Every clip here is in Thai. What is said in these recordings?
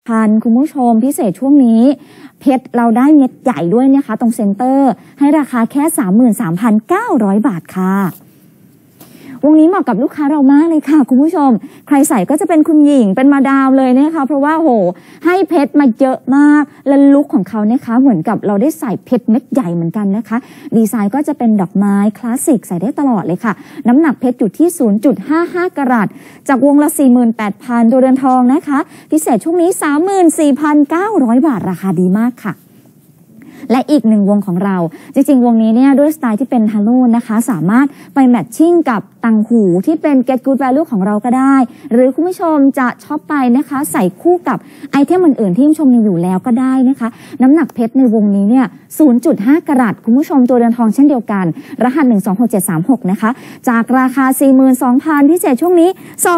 พันคุณผู้ชมพิเศษช่วงนี้เพชรเราได้เม็ดใหญ่ด้วยนะคะตรงเซ็นเตอร์ให้ราคาแค่ 33,900 บาทค่ะวงนี้เหมาะกับลูกค้าเรามากเลยค่ะคุณผู้ชมใครใส่ก็จะเป็นคุณหญิงเป็นมาดามเลยนะคะเพราะว่าโหให้เพชรมาเยอะมากและลุคของเขานะคะเหมือนกับเราได้ใส่เพชรเม็ดใหญ่เหมือนกันนะคะดีไซน์ก็จะเป็นดอกไม้คลาสสิกใส่ได้ตลอดเลยค่ะน้ำหนักเพชรอยู่ที่ 0.55 กะรัตจากวงละ 48,000 ตัวเรือนทองนะคะพิเศษช่วงนี้ 34,900 บาทราคาดีมากค่ะและอีกหนึ่งวงของเราจริงๆวงนี้เนี่ยด้วยสไตล์ที่เป็นฮาโลนะคะสามารถไปแมทชิ่งกับต่างหูที่เป็น Get Good Value ของเราก็ได้หรือคุณผู้ชมจะชอบไปนะคะใส่คู่กับไอเทมอื่นๆที่คุณผู้ชมมีอยู่แล้วก็ได้นะคะน้ำหนักเพชรในวงนี้เนี่ย 0.5 กะรัตคุณผู้ชมตัวเรือนทองเช่นเดียวกันรหัส126736นะคะจากราคา 42,000 พิเศษช่วงนี้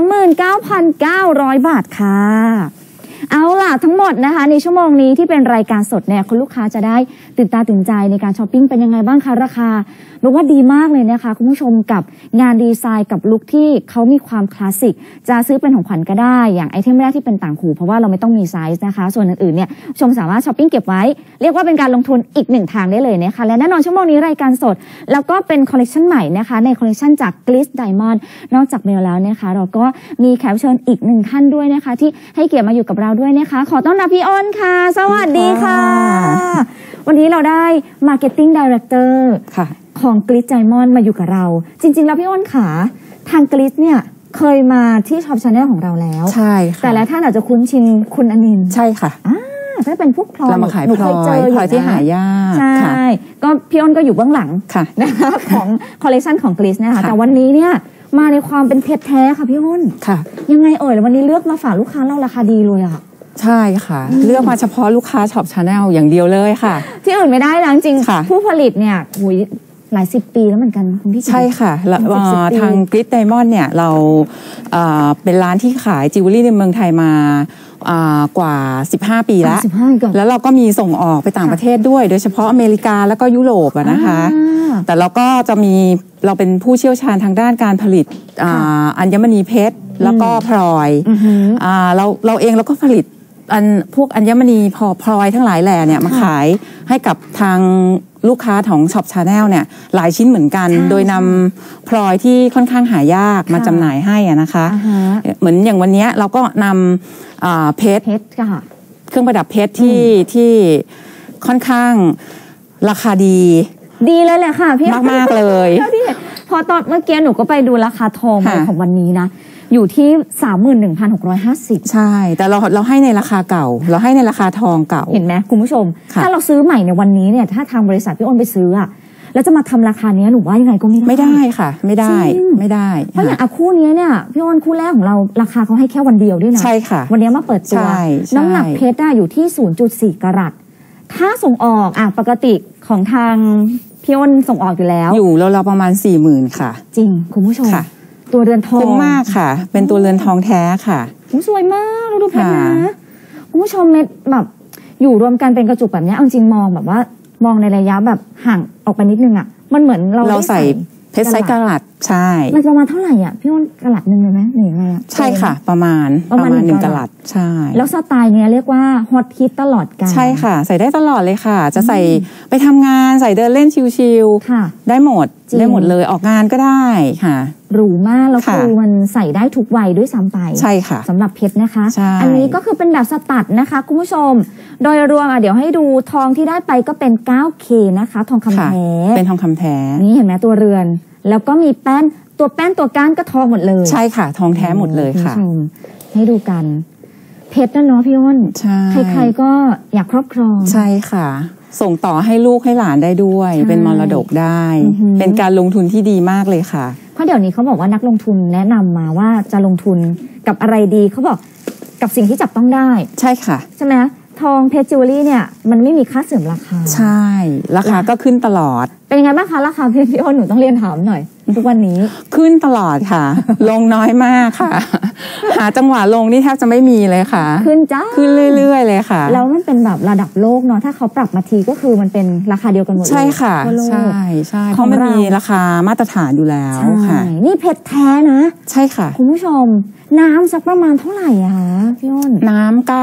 29,900 บาทค่ะเอาล่ะทั้งหมดนะคะในชั่วโมงนี้ที่เป็นรายการสดเนี่ยคุณลูกค้าจะได้ตื่นตาตื่นใจในการช้อปปิ้งเป็นยังไงบ้างคะราคาบอกว่าดีมากเลยนะคะคุณผู้ชมกับงานดีไซน์กับลุคที่เขามีความคลาสสิกจะซื้อเป็นของขวัญก็ได้อย่างไอเทมแรกที่เป็นต่างหูเพราะว่าเราไม่ต้องมีไซส์นะคะส่วนอื่นๆเนี่ยชมสามารถช้อปปิ้งเก็บไว้เรียกว่าเป็นการลงทุนอีกหนึ่งทางได้เลยนะคะและแน่นอนชั่วโมงนี้รายการสดแล้วก็เป็นคอลเลคชันใหม่นะคะในคอลเลคชันจาก Gliss Diamond นอกจากเมลแล้วนะคะเราก็มีแขกเชิญอีกหนึ่งท่านด้วยนะคะที่ให้เกียรติมาอยู่กับเราด้วยนะคะขอต้อนรับพี่อ้นค่ะสวัสดีค่ะวันนี้เราได้ Marketing Director ของ Gliss Diamond มาอยู่กับเราจริงๆแล้วพี่อ้นค่ะทาง Gliss เนี่ยเคยมาที่ Shop Channel ของเราแล้วใช่ค่ะแต่ละท่านอาจจะคุ้นชินคุณอนินท์ใช่ค่ะถ้าเป็นพวกพลอยเรามาขายพลอยที่หายากใช่ก็พี่อ้นก็อยู่เบื้องหลังนะคะของคอลเลคชันของ Gliss นะคะแต่วันนี้เนี่ยมาในความเป็นเพชรแท้ค่ะพี่อ้นยังไงเอ่ยวันนี้เลือกมาฝากลูกค้าเราราคาดีเลยอ่ะใช่ค่ะเลือกมาเฉพาะลูกค้าช็อปชาแนลอย่างเดียวเลยค่ะที่อื่นไม่ได้นะจริงผู้ผลิตเนี่ยหลาย10 ปีแล้วเหมือนกันคุณพี่ใช่ค่ะทาง Gliss Diamond เนี่ยเราเป็นร้านที่ขายจิวเวลรี่ในเมืองไทยมากว่า15 ปีแล้วเราก็มีส่งออกไปต่างประเทศด้วยโดยเฉพาะอเมริกาแล้วก็ยุโรปนะคะแต่เราก็จะมีเราเป็นผู้เชี่ยวชาญทางด้านการผลิตอัญมณีเพชรแล้วก็พลอยเราเองเราก็ผลิตพวกอัญมณีพลอยทั้งหลายแหล่เนี่ยมาขายให้กับทางลูกค้าของช็อปชาแนลเนี่ยหลายชิ้นเหมือนกันโดยนำพลอยที่ค่อนข้างหายากมาจำหน่ายให้นะคะเหมือนอย่างวันนี้เราก็นำเพชรเครื่องประดับเพชรที่ค่อนข้างราคาดีเลยแหละค่ะพี่มากๆเลยพอตอนเมื่อกี้หนูก็ไปดูราคาทองของวันนี้นะอยู่ที่ 31,650 ใช่แต่เราให้ในราคาเก่าเราให้ในราคาทองเก่าเห็นไหมคุณผู้ชมถ้าเราซื้อใหม่ในวันนี้เนี่ยถ้าทางบริษัทพี่อ้นไปซื้ออะแล้วจะมาทำราคานี้หนูว่ายังไงก็ไม่ได้ค่ะไม่ได้เพราะอย่างคู่นี้เนี่ยพี่อ้นคู่แรกของเราราคาเขาให้แค่วันเดียวด้วยนะใช่ค่ะวันนี้มาเปิดตัวน้ำหนักเพชรอยู่ที่ 0.4 กะรัตถ้าส่งออกปกติของทางพี่อ้นส่งออกอยู่แล้วอยู่เราประมาณ 40,000 ค่ะจริงคุณผู้ชมตัวเรือนทองคุ้มมากค่ะเป็นตัวเรือนทองแท้ค่ะสวยมากดูเพชรนะคุณผู้ชมเม็ดแบบอยู่รวมกันเป็นกระจุกแบบนี้เอาจริงมองแบบว่ามองในระยะแบบห่างออกไปนิดนึงอ่ะมันเหมือนเราใส่เพชรไซส์กะรัตใช่มันประมาณเท่าไหร่อ่ะพี่อ้นกะรัตนึงเลยไหมหรือไงใช่ค่ะประมาณ1 กะรัตใช่แล้วสไตล์เนี้ยเรียกว่าฮอตฮิตตลอดกาลใช่ค่ะใส่ได้ตลอดเลยค่ะจะใส่ไปทำงานใส่เดินเล่นชิลๆได้หมดเลยออกงานก็ได้ค่ะหรูมากแล้วคือมันใส่ได้ทุกวัยด้วยซ้ำไปใช่ค่ะสำหรับเพชรนะคะอันนี้ก็คือเป็นแบบสตัดนะคะคุณผู้ชมโดยรวมเดี๋ยวให้ดูทองที่ได้ไปก็เป็น 9K นะคะทองคำแท้เป็นทองคำแท้นี่เห็นไหมตัวเรือนแล้วก็มีแป้นตัวก้านก็ทองหมดเลยใช่ค่ะทองแท้หมดเลยค่ะให้ดูกันเพชรนั่นเนาะพี่อ้นใครๆก็อยากครอบครองใช่ค่ะส่งต่อให้ลูกให้หลานได้ด้วยเป็นมรดกได้เป็นการลงทุนที่ดีมากเลยค่ะเพราะเดี๋ยวนี้เขาบอกว่านักลงทุนแนะนำมาว่าจะลงทุนกับอะไรดีเขาบอกกับสิ่งที่จับต้องได้ใช่ค่ะใช่ไหมทองเพชรจิวเวลรี่เนี่ยมันไม่มีค่าเสื่อมราคาใช่ราคาก็ขึ้นตลอดเป็นยังไงบ้างคะราคาเพชรพี่อ้นหนูต้องเรียนถามหน่อยทุกวันนี้ขึ้นตลอดค่ะลงน้อยมากค่ะหาจังหวะลงนี่แทบจะไม่มีเลยค่ะขึ้นเรื่อยๆเลยค่ะแล้วมันเป็นแบบระดับโลกเนาะถ้าเขาปรับมาทีก็คือมันเป็นราคาเดียวกันหมดเลยใช่ค่ะใช่เพราะมันมีราคามาตรฐานอยู่แล้วค่ะนี่เพชรแท้นะใช่ค่ะคุณผู้ชมน้ำสักประมาณเท่าไหร่อะคะพี่อ้นน้ำ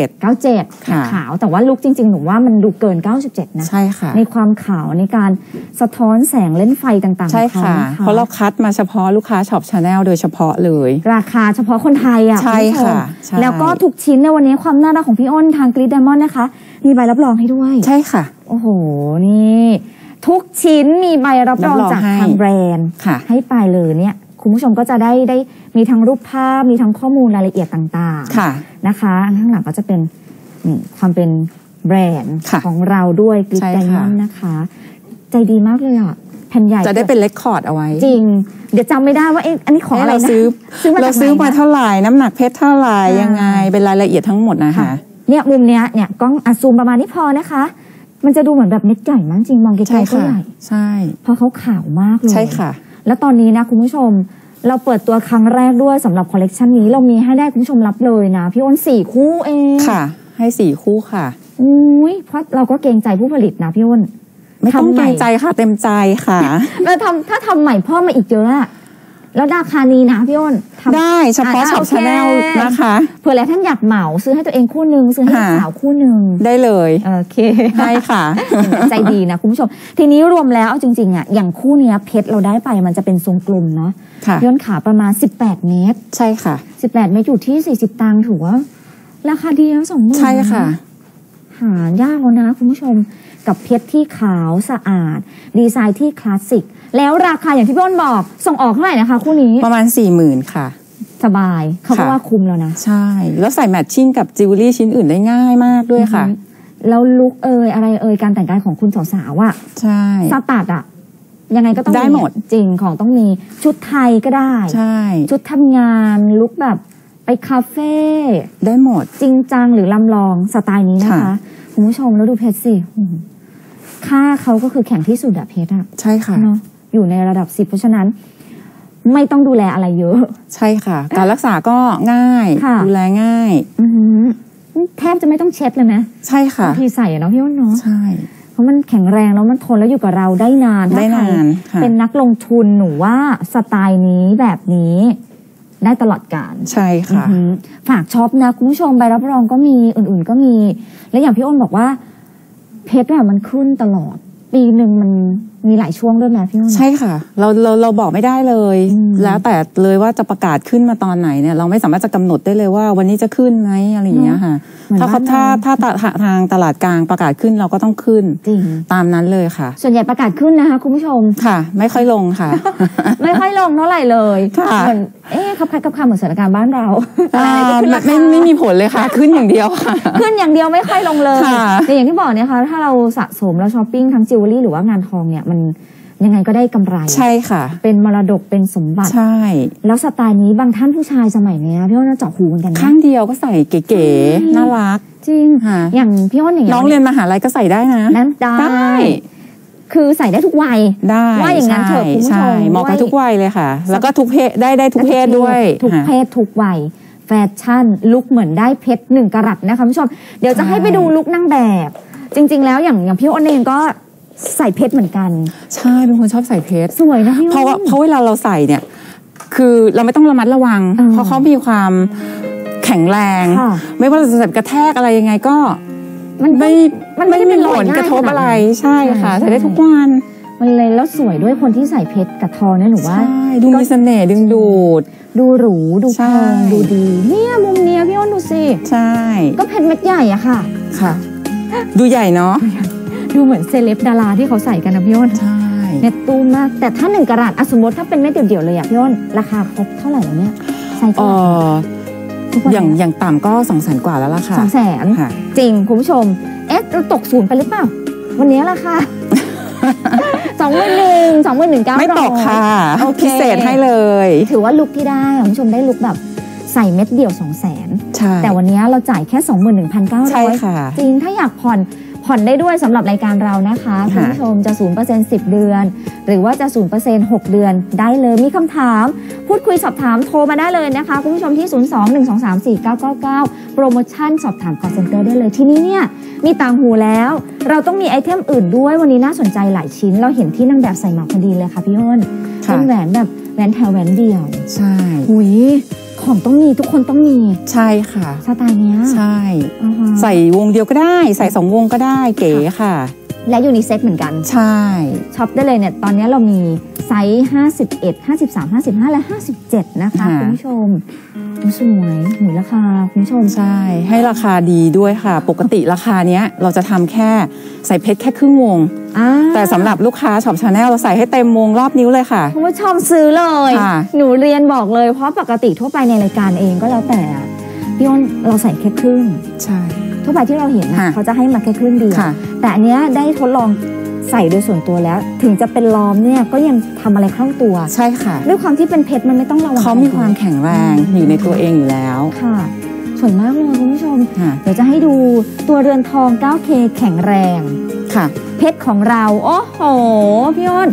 97ค่ะขาวแต่ว่าลุคจริงๆหนูว่ามันดูเกิน97นะใช่ค่ะในความขาวในการสะท้อนแสงเล่นไฟต่างๆใช่ค่ะเพราะเราคัดมาเฉพาะลูกค้าช็อปชาแนลโดยเฉพาะเลยราคาเฉพาะคนไทยอ่ะใช่ค่ะแล้วก็ทุกชิ้นในวันนี้ความน่ารักของพี่อ้นทางกรีดไดมอนด์นะคะมีใบรับรองให้ด้วยใช่ค่ะโอ้โหนี่ทุกชิ้นมีใบรับรองจากทางแบรนด์ให้ไปเลยเนี่ยคุณผู้ชมก็จะได้มีทั้งรูปภาพมีทั้งข้อมูลรายละเอียดต่างๆนะคะข้างหลังก็จะเป็นความเป็นแบรนด์ของเราด้วยกรีดไดมอนด์นะคะใจดีมากเลยอ่ะแผ่นใหญ่จะได้เป็นเรคคอร์ดเอาไว้จริงเดี๋ยวจำไม่ได้ว่าอันนี้ของอะไรนะเราซื้อมาเท่าไหร่น้ำหนักเพชรเท่าไหร่ยังไงเป็นรายละเอียดทั้งหมดนะคะเนี่ยมุมเนี้ยเนี่ยกล้องซูมประมาณนี้พอนะคะมันจะดูเหมือนแบบเม็ดใหญ่มากจริงมองไกลๆก็ใหญ่ใช่เพราะเขาขาวมากเลยใช่ค่ะแล้วตอนนี้นะคุณผู้ชมเราเปิดตัวครั้งแรกด้วยสำหรับคอลเลกชันนี้เรามีให้ได้คุณผู้ชมรับเลยนะพี่อ้น4 คู่เองค่ะให้4 คู่ค่ะอุ้ยเพราะเราก็เกรงใจผู้ผลิตนะพี่อ้นไม่ต้องเกรงใจค่ะเต็มใจค่ะแล้วถ้าทำใหม่เพิ่มมาอีกเยอะอะแล้วราคานี้นะพี่อ้นได้เฉพาะช็อปชาแนลนะคะเผื่อแล้วท่านอยากเหมาซื้อให้ตัวเองคู่หนึ่งซื้อให้สาวคู่หนึ่งได้เลยโอเคได้ค่ะใจดีนะคุณผู้ชมทีนี้รวมแล้วเอาจริงๆอ่ะอย่างคู่นี้เพชรเราได้ไปมันจะเป็นทรงกลมเนาะย้อนขาประมาณ18 เมตรใช่ค่ะ 18 เมตรอยู่ที่40 ตังค์ถือว่าราคาดีนะ20,000 ใช่ค่ะหายากแล้วนะคุณผู้ชมกับเพชรที่ขาวสะอาดดีไซน์ที่คลาสสิกแล้วราคาอย่างที่พี่อ้นบอกส่งออกเท่าไหร่นะคะคู่นี้ประมาณ 40,000 ค่ะสบายเขาก็ว่าคุ้มแล้วนะใช่แล้วใส่แมทชิ่งกับจิวเวลรี่ชิ้นอื่นได้ง่ายมากด้วยค่ะแล้วลุคอะไรการแต่งกายของคุณสาวๆอ่ะใช่สตัดอ่ะยังไงก็ต้องได้หมดจริงของต้องมีชุดไทยก็ได้ใช่ชุดทำงานลุคแบบไปคาเฟ่ได้หมดจริงจังหรือลำลองสไตล์นี้นะคะคุณผู้ชมแล้วดูเพชรสิค่าเขาก็คือแข็งที่สุดอะเพชรอะใช่ค่ะเนาะอยู่ในระดับ10เพราะฉะนั้นไม่ต้องดูแลอะไรเยอะใช่ค่ะการรักษาก็ง่ายดูแลง่ายแทบจะไม่ต้องเช็ดเลยไหมใช่ค่ะที่ใส่เนาะพี่อ้นเนาะใช่เพราะมันแข็งแรงแล้วมันทนแล้วอยู่กับเราได้นานเป็นนักลงทุนหนูว่าสไตล์นี้แบบนี้ได้ตลอดกาลใช่ค่ะฝากช็อปนะคุณผู้ชมใบรับรองก็มีอื่นๆก็มีและอย่างพี่อ้นบอกว่าเพชรอะมันขึ้นตลอดปีหนึ่งมันมีหลายช่วงด้วยนะพี่อ้นใช่ค่ะเราบอกไม่ได้เลยแล้วแต่เลยว่าจะประกาศขึ้นมาตอนไหนเนี่ยเราไม่สามารถจะกำหนดได้เลยว่าวันนี้จะขึ้นไหมอะไรอย่างเงี้ยค่ะถ้าทางตลาดกลางประกาศขึ้นเราก็ต้องขึ้นตามนั้นเลยค่ะส่วนใหญ่ประกาศขึ้นนะคะคุณผู้ชมค่ะไม่ค่อยลงค่ะไม่ค่อยลงเท่าไหร่เลยเหมือนครับเหมือนสถานการณ์บ้านเราไม่มีผลเลยค่ะขึ้นอย่างเดียวค่ะขึ้นอย่างเดียวไม่ค่อยลงเลยแต่อย่างที่บอกเนี่ยค่ะถ้าเราสะสมแล้วช้อปปิ้งทั้งจิวเวลรี่หรือว่างานทองเนี่ยมันยังไงก็ได้กำไรใช่ค่ะเป็นมรดกเป็นสมบัติใช่แล้วสไตล์นี้บางท่านผู้ชายสมัยนี้พี่อ้นเจาะหูเหมือนกันนะข้างเดียวก็ใส่เก๋ๆน่ารักจริงค่ะอย่างพี่อ้นอย่างน้องเรียนมหาลัยก็ใส่ได้นะนั้นได้คือใส่ได้ทุกวัยได้ว่าอย่างนั้นเถอะคุณผู้ชมเหมาะกับทุกวัยเลยค่ะแล้วก็ทุกเพศได้ทุกเพศด้วยทุกเพศทุกวัยแฟชั่นลุคเหมือนได้เพชร1 กะรัตนะคะคุณผู้ชมเดี๋ยวจะให้ไปดูลุคนางแบบจริงๆแล้วอย่างพี่อ้นเองก็ใส่เพชรเหมือนกันใช่เป็นคนชอบใส่เพชรสวยนะพี่อ้นเพราะเวลาเราใส่เนี่ยคือเราไม่ต้องระมัดระวังเพราะเขามีความแข็งแรงไม่ว่าจะใส่กระแทกอะไรยังไงก็มันไม่ได้มีผลกระทบอะไรใช่ค่ะใส่ได้ทุกวันมันเลยแล้วสวยด้วยคนที่ใส่เพชรกับทองเนี่ยหนูว่าดูมีเสน่ห์ดึงดูดดูหรูดูแพงดูดีเนี่ยมุมเนี้ยพี่อ้นดูสิใช่ก็เพชรเม็ดใหญ่อะค่ะค่ะดูใหญ่เนาะดูเหมือนเซเลบดาราที่เขาใส่กันนะพี่อ้นใช่เน็ตตูมากแต่ถ้า1 กะรัตสมมติถ้าเป็นเม็ดเดี่ยวๆเลยอะพี่อ้นราคาครบเท่าไหร่แล้วเนี่ยใส่อย่างต่ำก็200,000 กว่าแล้วล่ะค่ะ 200,000จริงคุณผู้ชมเราตกศูนย์ไปหรือเปล่าวันนี้ราคา21,900 ไม่ตกค่ะพิเศษให้เลยถือว่าลุคที่ได้คุณผู้ชมได้ลุคแบบใส่เม็ดเดี่ยว200,000 ใช่แต่วันนี้เราจ่ายแค่ 21,900 ใช่ค่ะจริงถ้าอยากผ่อนได้ด้วยสำหรับรายการเรานะคะคุณผู้ชมจะ 0% 10 เดือนหรือว่าจะ 0% 6 เดือนได้เลยมีคำถามพูดคุยสอบถามโทรมาได้เลยนะคะคุณผู้ชมที่ 02-123-4999 โปรโมชั่นสอบถาม call center ได้เลยทีนี้เนี่ยมีต่างหูแล้วเราต้องมีไอเทมอื่นด้วยวันนี้น่าสนใจหลายชิ้นเราเห็นที่นางแบบใส่มาพอดีเลยค่ะพี่อ้นเป็นแหวนแบบแหวนแถวแหวนเดี่ยวใช่หุยคของต้องมีทุกคนต้องมีใช่ค่ะสไตล์เนี้ยใช่ใส่วงเดียวก็ได้ใส่2 วงก็ได้เก๋ค่ะและยูนิเซ็กเหมือนกันใช่ช็อปได้เลยเนี่ยตอนนี้เรามีไซส์51 53 55และ57นะคะคุณผู้ชมสวยหมูราคาคุณผู้ชมใช่ให้ราคาดีด้วยค่ะปกติราคาเนี้ยเราจะทำแค่ใส่เพชรแค่ครึ่งวงแต่สำหรับลูกค้าช็อปชาแนลเราใส่ให้เต็มวงรอบนิ้วเลยค่ะคุณผู้ชมซื้อเลยหนูเรียนบอกเลยเพราะปกติทั่วไปในรายการเองก็แล้วแต่พี่อ้นเราใส่แค่ครึ่งใช่ทั่วไปที่เราเห็นเขาจะให้มาแค่ครึ่งเดียวแต่อันเนี้ยได้ทดลองใส่โดยส่วนตัวแล้วถึงจะเป็นล้อมเนี่ยก็ยังทำอะไรคล่องตัวใช่ค่ะด้วยความที่เป็นเพชรมันไม่ต้องระวังเขามีความแข็งแรงอยู่ในตัวเองอยู่แล้วค่ะสวยมากเลยคุณผู้ชมเดี๋ยวจะให้ดูตัวเรือนทอง 9K แข็งแรงค่ะเพชรของเราโอ้โหพี่อ้น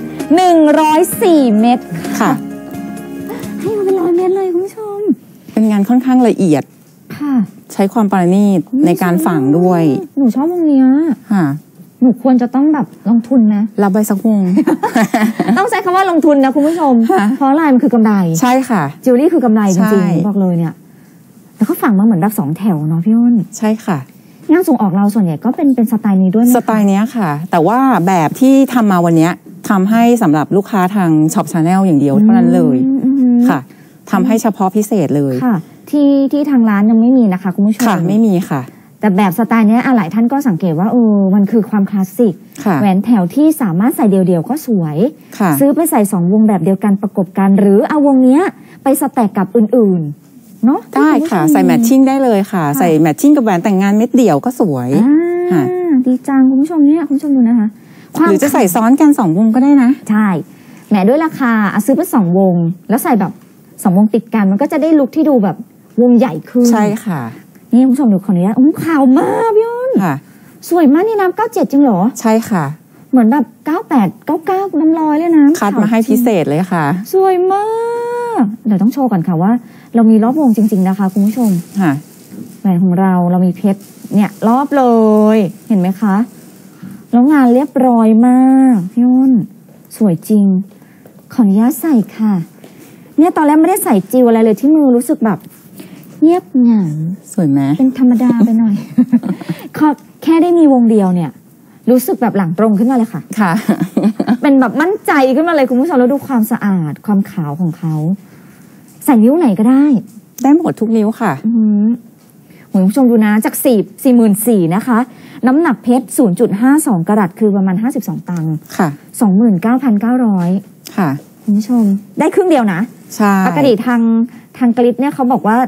104 เม็ดค่ะให้มาเป็น100 เม็ดเลยคุณผู้ชมเป็นงานค่อนข้างละเอียดค่ะใช้ความประณีตในการฝังด้วยหนูชอบวงเนี้ยค่ะหนูควรจะต้องแบบลงทุนนะรับใบสักวงต้องใช้คำว่าลงทุนนะคุณผู้ชมเพราะอะไรมันคือกำไรใช่ค่ะจิวเวลรี่คือกำไรจริงๆบอกเลยเนี่ยแล้วก็ฝังมาเหมือนแบบ2 แถวเนาะพี่อ้นใช่ค่ะงานส่งออกเราส่วนใหญ่ก็เป็นสไตล์นี้ด้วยสไตล์นี้ค่ะแต่ว่าแบบที่ทำมาวันนี้ทำให้สำหรับลูกค้าทางช็อปชาแนลอย่างเดียวเท่านั้นเลยค่ะทำให้เฉพาะพิเศษเลยค่ะที่ทางร้านยังไม่มีนะคะคุณผู้ชมค่ะไม่มีค่ะแต่แบบสไตล์นี้หลายท่านก็สังเกตว่ามันคือความคลาสสิกแหวนแถวที่สามารถใส่เดี่ยวๆก็สวยซื้อไปใส่2 วงแบบเดียวกันประกบกันหรือเอาวงเนี้ยไปสแต็กกับอื่นๆเนาะได้ค่ะใส่แมทชิ่งได้เลยค่ะใส่แมทชิ่งกับแหวนแต่งงานเม็ดเดี่ยวก็สวยดีจังคุณผู้ชมเนี่ยคุณผู้ชมดูนะคะหรือจะใส่ซ้อนกัน2 วงก็ได้นะใช่แหมด้วยราคาซื้อไป2 วงแล้วใส่แบบ2 วงติดกันมันก็จะได้ลุคที่ดูแบบวงใหญ่ขึ้นใช่ค่ะนี่คุณผู้ชมดูขออนุญาตขาวมากพี่อ้นค่ะสวยมากนี่น้ำ97จริงเหรอใช่ค่ะเหมือนแบบ98 99น้ำลอยเลยนะคัดมาให้พิเศษเลยค่ะสวยมากเดี๋ยวต้องโชว์ก่อนค่ะว่าเรามีรอบวงจริงๆนะคะคุณผู้ชมค่ะแหวนของเรามีเพชรเนี่ยรอบเลยเห็นไหมคะแล้วงานเรียบร้อยมากพี่อ้นสวยจริงขออนุญาตใส่ค่ะเนี่ยตอนแรกไม่ได้ใส่จิวอะไรเลยที่มือรู้สึกแบบเงียบเหงาสวยไหมเป็นธรรมดาไปหน่อยแค่ได้มีวงเดียวเนี่ยรู้สึกแบบหลังตรงขึ้นมาเลยค่ะค่ะเป็นแบบมั่นใจขึ้นมาเลยคุณผู้ชมแล้วดูความสะอาดความขาวของเขาใส่นิ้วไหนก็ได้หมดทุกนิ้วค่ะคุณผู้ชมดูนะจาก44,000นะคะน้ำหนักเพชร 0.52 กะรัตคือประมาณ52 ตังค์ค่ะ 29,900 ค่ะคุณผู้ชมได้ครึ่งเดียวนะใช่ปกติทางกลิปเนี่ยเขาบอกว่า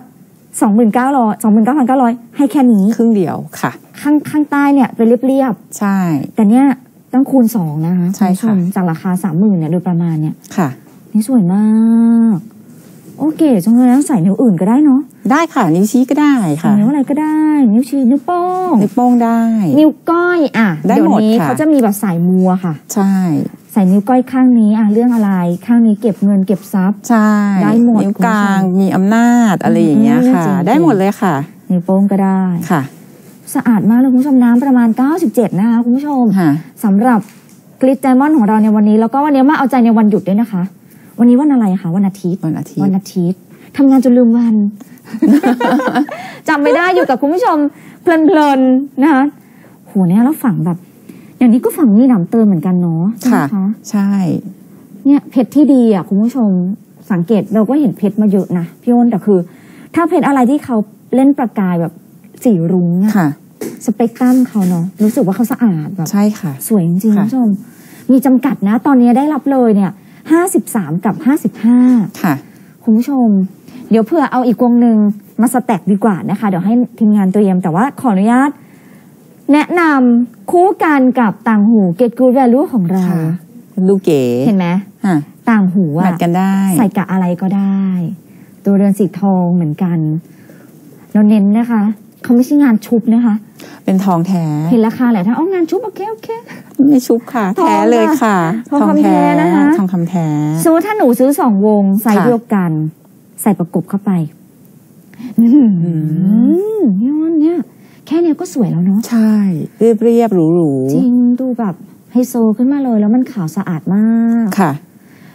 29,900ให้แค่นี้ครึ่งเดียวค่ะข้างใต้เนี่ยเป็นเรียบๆใช่แต่เนี้ยต้องคูณ2นะคะใช่ค่ะจากราคา 30,000เนี่ยโดยประมาณเนี่ยค่ะนี่สวยมากโอเคจังเลยนะใส่นิ้วอื่นก็ได้เนาะได้ค่ะนิ้วชี้ก็ได้ค่ะนิ้วอะไรก็ได้นิ้วชี้นิ้วโป้งได้นิ้วก้อยเดี๋ยวนี้เขาจะมีแบบสายมัวค่ะใช่ใส่นิ้วก้อยข้างนี้เรื่องอะไรข้างนี้เก็บเงินเก็บทรัพย์ใช่ได้หมดนิ้วกลางมีอำนาจอะไรอย่างเงี้ยค่ะได้หมดเลยค่ะนิ้วโป้งก็ได้ค่ะสะอาดมากเลยคุณผู้ชมน้ำประมาณ97นะคะคุณผู้ชมสำหรับกลิตไดมอนด์ของเราในวันนี้แล้วก็วันนี้มาเอาใจในวันหยุดด้วยนะคะวันนี้วันอะไรคะวันอาทิตย์ทำงานจนลืมวัน จำไม่ได้อยู่กับคุณผู้ชมเพลินๆนะคะโหเนี่ยแล้วฝังแบบอย่างนี้ก็ฝังนี่หนำเติมเหมือนกันเนาะค่ะใช่เนี่ยเพชรที่ดีคุณผู้ชมสังเกตเราก็เห็นเพชรมาเยอะนะพี่อ้นแต่คือถ้าเพชรอะไรที่เขาเล่นประกายแบบสีรุ้งสเปกตรัมเขาเนาะรู้สึกว่าเขาสะอาดแบบใช่ค่ะสวยจริงๆคุณผู้ชมมีจำกัดนะตอนนี้ได้รับเลยเนี่ย53กับ55 ค่ะคุณผู้ชมเดี๋ยวเพื่อเอาอีกวงหนึ่งมาสแต็กดีกว่านะคะเดี๋ยวให้ทีมงานเตรียมแต่ว่าขออนุญาตแนะนำคู่กันกับต่างหู Get Good Value ของเราดูเก๋เห็นไหมต่างหูแมทกันได้ใส่กับอะไรก็ได้ตัวเรือนสีทองเหมือนกันเราเน้นนะคะเขาไม่ใช่งานชุบนะคะเป็นทองแท้เห็นราคาแหละถ้างานชุบโอเคไม่ชุบค่ะแท้เลยค่ะทองแท้นะคะทองคำแท้สมมติถ้าหนูซื้อ2 วงใส่เดียวกันใส่ประกบเข้าไปเนี่ยแค่นี้ก็สวยแล้วเนาะใช่เรียบหรูจริงดูแบบไฮโซขึ้นมาเลยแล้วมันขาวสะอาดมากค่ะ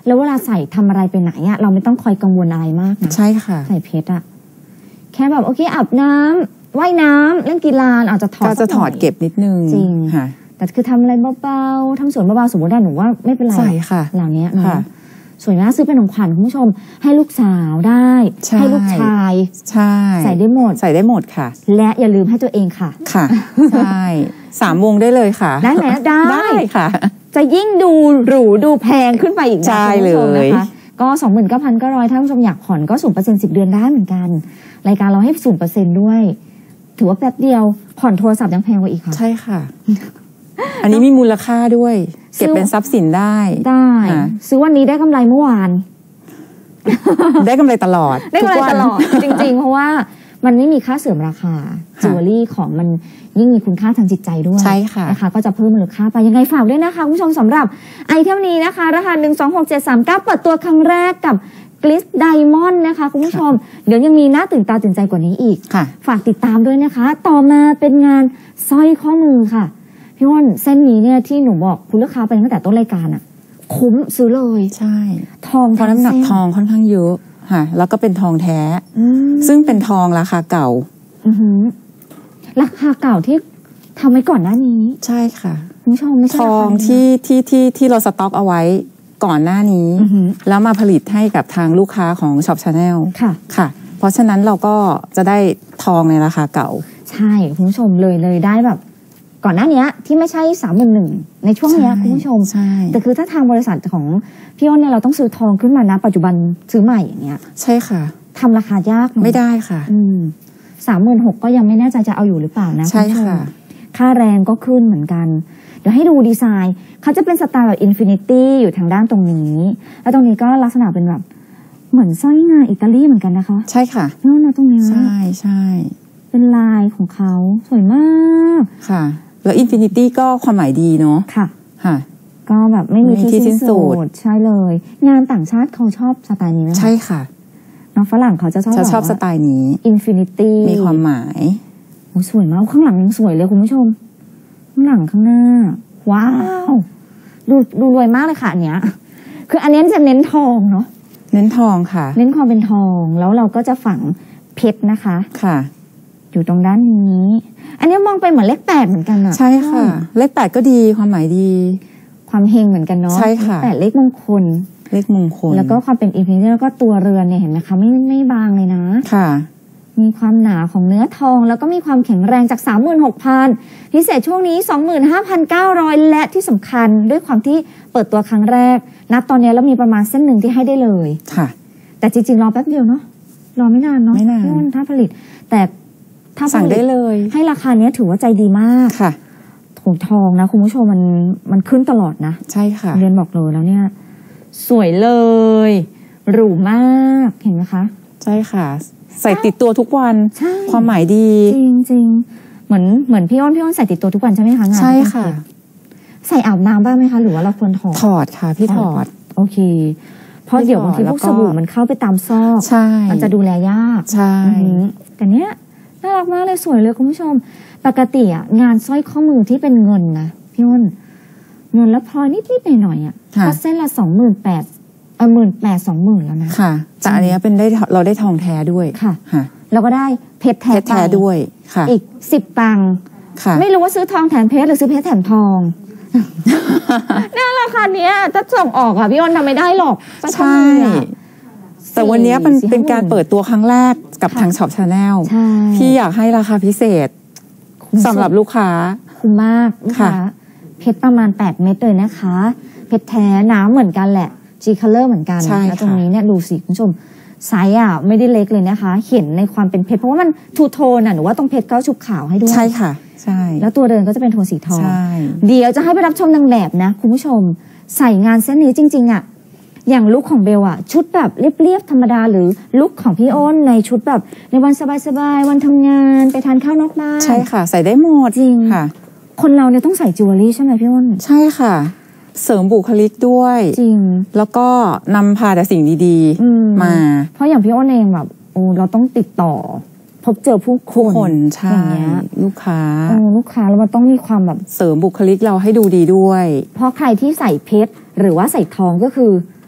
แล้วเวลาใส่ทำอะไรไปไหนอะเราไม่ต้องคอยกังวลอะไรมากนะใช่ค่ะใส่เพชรอะแค่แบบโอเคอาบน้ำว่ายน้ำเล่นกีฬาอาจจะถอดก็จะถอดเก็บนิดนึงจริงค่ะแต่คือทำอะไรเบาๆทำสวนเบาๆสมมติได้หนูว่าไม่เป็นไรใช่ค่ะเหล่านี้นะสวยนะซื้อเป็นของขวัญคุณผู้ชมให้ลูกสาวได้ให้ลูกชายใช่ใส่ได้หมดค่ะและอย่าลืมให้ตัวเองค่ะค่ะใช่3 วงได้เลยค่ะได้ไหมได้ค่ะจะยิ่งดูหรูดูแพงขึ้นไปอีกนะคุณผู้ชมนะคะก็ 29,900 ถ้าคุณผู้ชมอยากผ่อนก็ 0% 10 เดือนได้เหมือนกันรายการเราให้ 0% ด้วยถือว่าแป๊บเดียวผ่อนโทรศัพท์ยังแพงกว่าอีกค่ะใช่ค่ะอันนี้มีมูลค่าด้วยเก็บเป็นทรัพย์สินได้ซื้อวันนี้ได้กำไรเมื่อวานได้กำไรตลอดได้กำไรตลอดจริงๆเพราะว่ามันไม่มีค่าเสื่อมราคาจิวเวลรี่ของมันยิ่งมีคุณค่าทางจิตใจด้วยใช่ค่ะนะคะก็จะเพิ่มมูลค่าไปยังไงฝากด้วยนะคะคุณผู้ชมสำหรับไอเทมนี้นะคะราคา 126,739 เปิดตัวครั้งแรกกับกลิสไดมอนด์นะคะคุณผู้ชมเดี๋ยวยังมีน่าตื่นตาตื่นใจกว่านี้อีกฝากติดตามด้วยนะคะต่อมาเป็นงานสร้อยข้อมือค่ะพี่อ้นเส้นนี้เนี่ยที่หนูบอกคุณลูกค้าไปตั้งแต่ต้นรายการอ่ะคุ้มซื้อเลยใช่ทองเพราะน้ำหนักทองค่อนข้างเยอะค่ะแล้วก็เป็นทองแท้ซึ่งเป็นทองราคาเก่าราคาเก่าที่ทำไว้ก่อนหน้านี้ใช่ค่ะคุณผู้ชมไม่ใช่ทองที่เราสต็อกเอาไว้ก่อนหน้านี้แล้วมาผลิตให้กับทางลูกค้าของ Shop Channel ค่ะเพราะฉะนั้นเราก็จะได้ทองในราคาเก่าใช่คุณผู้ชมเลยได้แบบก่อนหน้านี้ที่ไม่ใช่31,000ในช่วงนี้คุณผู้ชมแต่คือถ้าทางบริษัทของพี่อ้นเนี่ยเราต้องซื้อทองขึ้นมานะปัจจุบันซื้อใหม่อย่างเงี้ยใช่ค่ะทำราคายากไม่ได้ค่ะ 36,000ก็ยังไม่แน่ใจจะเอาอยู่หรือเปล่านะใช่ค่ะค่าแรงก็ขึ้นเหมือนกันเดี๋ยวให้ดูดีไซน์เขาจะเป็นสไตล์แบบอินฟินิตี้อยู่ทางด้านตรงนี้แล้วตรงนี้ก็ลักษณะเป็นแบบเหมือนสร้อยงาอิตาลีเหมือนกันนะคะใช่ค่ะนั่นนะตรงนี้ใช่เป็นลายของเขาสวยมากค่ะแล้วอินฟินิตี้ก็ความหมายดีเนาะค่ะก็แบบไม่มีที่สิ้นสุดใช่เลยงานต่างชาติเขาชอบสไตล์นี้ไหมใช่ค่ะน้องฝรั่งเขาจะชอบสไตล์นี้อินฟินิตี้มีความหมายโอ้สวยมากข้างหลังยังสวยเลยคุณผู้ชมข้างหลังข้างหน้าว้าวดูรวยมากเลยค่ะอันเนี้ยคืออันนี้จะเน้นทองเนาะเน้นทองค่ะเน้นความเป็นทองแล้วเราก็จะฝังเพชรนะคะค่ะอยู่ตรงด้านนี้อันนี้มองไปเหมือนเลข8เหมือนกันอะใช่ค่ะเลข8ก็ดีความหมายดีความเฮงเหมือนกันเนาะใช่ค่ะ 8เลขมงคลแล้วก็ความเป็นอินฟินิตี้แล้วก็ตัวเรือนเนี่ยเห็นไหมคะไม่บางเลยนะค่ะมีความหนาของเนื้อทองแล้วก็มีความแข็งแรงจาก 36,000 พิเศษช่วงนี้ 25,900 และที่สำคัญด้วยความที่เปิดตัวครั้งแรกนับตอนนี้แล้วมีประมาณเส้นหนึ่งที่ให้ได้เลยค่ะแต่จริงๆรอแป๊บเดียวเนาะรอไม่นานเนาะถ้าผลิตแต่ถ้าสั่งได้เลยให้ราคานี้ถือว่าใจดีมากค่ะถุงทองนะคุณผู้ชมมันขึ้นตลอดนะใช่ค่ะเรียนบอกเลยแล้วเนี่ยสวยเลยหรูมากเห็นไหมคะใช่ค่ะใส่ติดตัวทุกวันความหมายดีจริงเหมือนพี่อ้นใส่ติดตัวทุกวันใช่ไหมคะงานใช่ค่ะใส่อาบน้ำบ้างไหมคะหรือว่าเราควรถอดค่ะพี่ถอดโอเคเพราะเดี๋ยวบางทีพวกสบู่มันเข้าไปตามซอกมันจะดูแลยากใช่แต่เนี้ยน่ารักมากเลยสวยเลยคุณผู้ชมปกติอ่ะงานสร้อยข้อมือที่เป็นเงินนะพี่อ้นเงินแล้วพลอยนิดๆหน่อยๆอ่ะก็เส้นละ 28,000 18,000 20,000แล้วนะค่ะแต่อันนี้เป็นเราได้ทองแท้ด้วยค่ะเราก็ได้เพชรแท้ด้วยค่ะอีก10 ตังค์ไม่รู้ว่าซื้อทองแถมเพชรหรือซื้อเพชรแถมทองน่าราคาเนี้ยถ้าส่งออกอะพี่อ้นทำไม่ได้หรอกใช่แต่วันนี้มันเป็นการเปิดตัวครั้งแรกกับทาง Shop Channel ที่อยากให้ราคาพิเศษสำหรับลูกค้าคุ้มมากค่ะเพชรประมาณ8 เม็ดเลยนะคะเพชรแท้น้ำเหมือนกันแหละG color เหมือนกันแล้วตรงนี้เนี่ยดูสิคุณผู้ชมไซส์อ่ะไม่ได้เล็กเลยนะคะเห็นในความเป็นเพชรเพราะว่ามันทูโทนอ่ะหนูว่าตรงเพชรก็ชุบขาวให้ด้วยใช่ค่ะใช่แล้วตัวเดินก็จะเป็นโทนสีทองเดี๋ยวจะให้ไปรับชมนางแบบนะคุณผู้ชมใส่งานเส้นนี้จริงๆอ่ะอย่างลุคของเบลอ่ะชุดแบบเรียบๆธรรมดาหรือลุคของพี่อ้นในชุดแบบในวันสบายๆวันทำงานไปทานข้าวนอกบ้านใช่ค่ะใส่ได้หมดจริงค่ะคนเราเนี่ยต้องใส่จิวเวลรี่ใช่ไหมพี่อ้นใช่ค่ะเสริมบุคลิกด้วยจริงแล้วก็นำพาแต่สิ่งดีๆมาเพราะอย่างพี่อ้นเองแบบเราต้องติดต่อพบเจอผู้คนใช่ลูกค้าแล้วมันต้องมีความแบบเสริมบุคลิกเราให้ดูดีด้วยเพราะใครที่ใส่เพชรหรือว่าใส่ทองก็คือ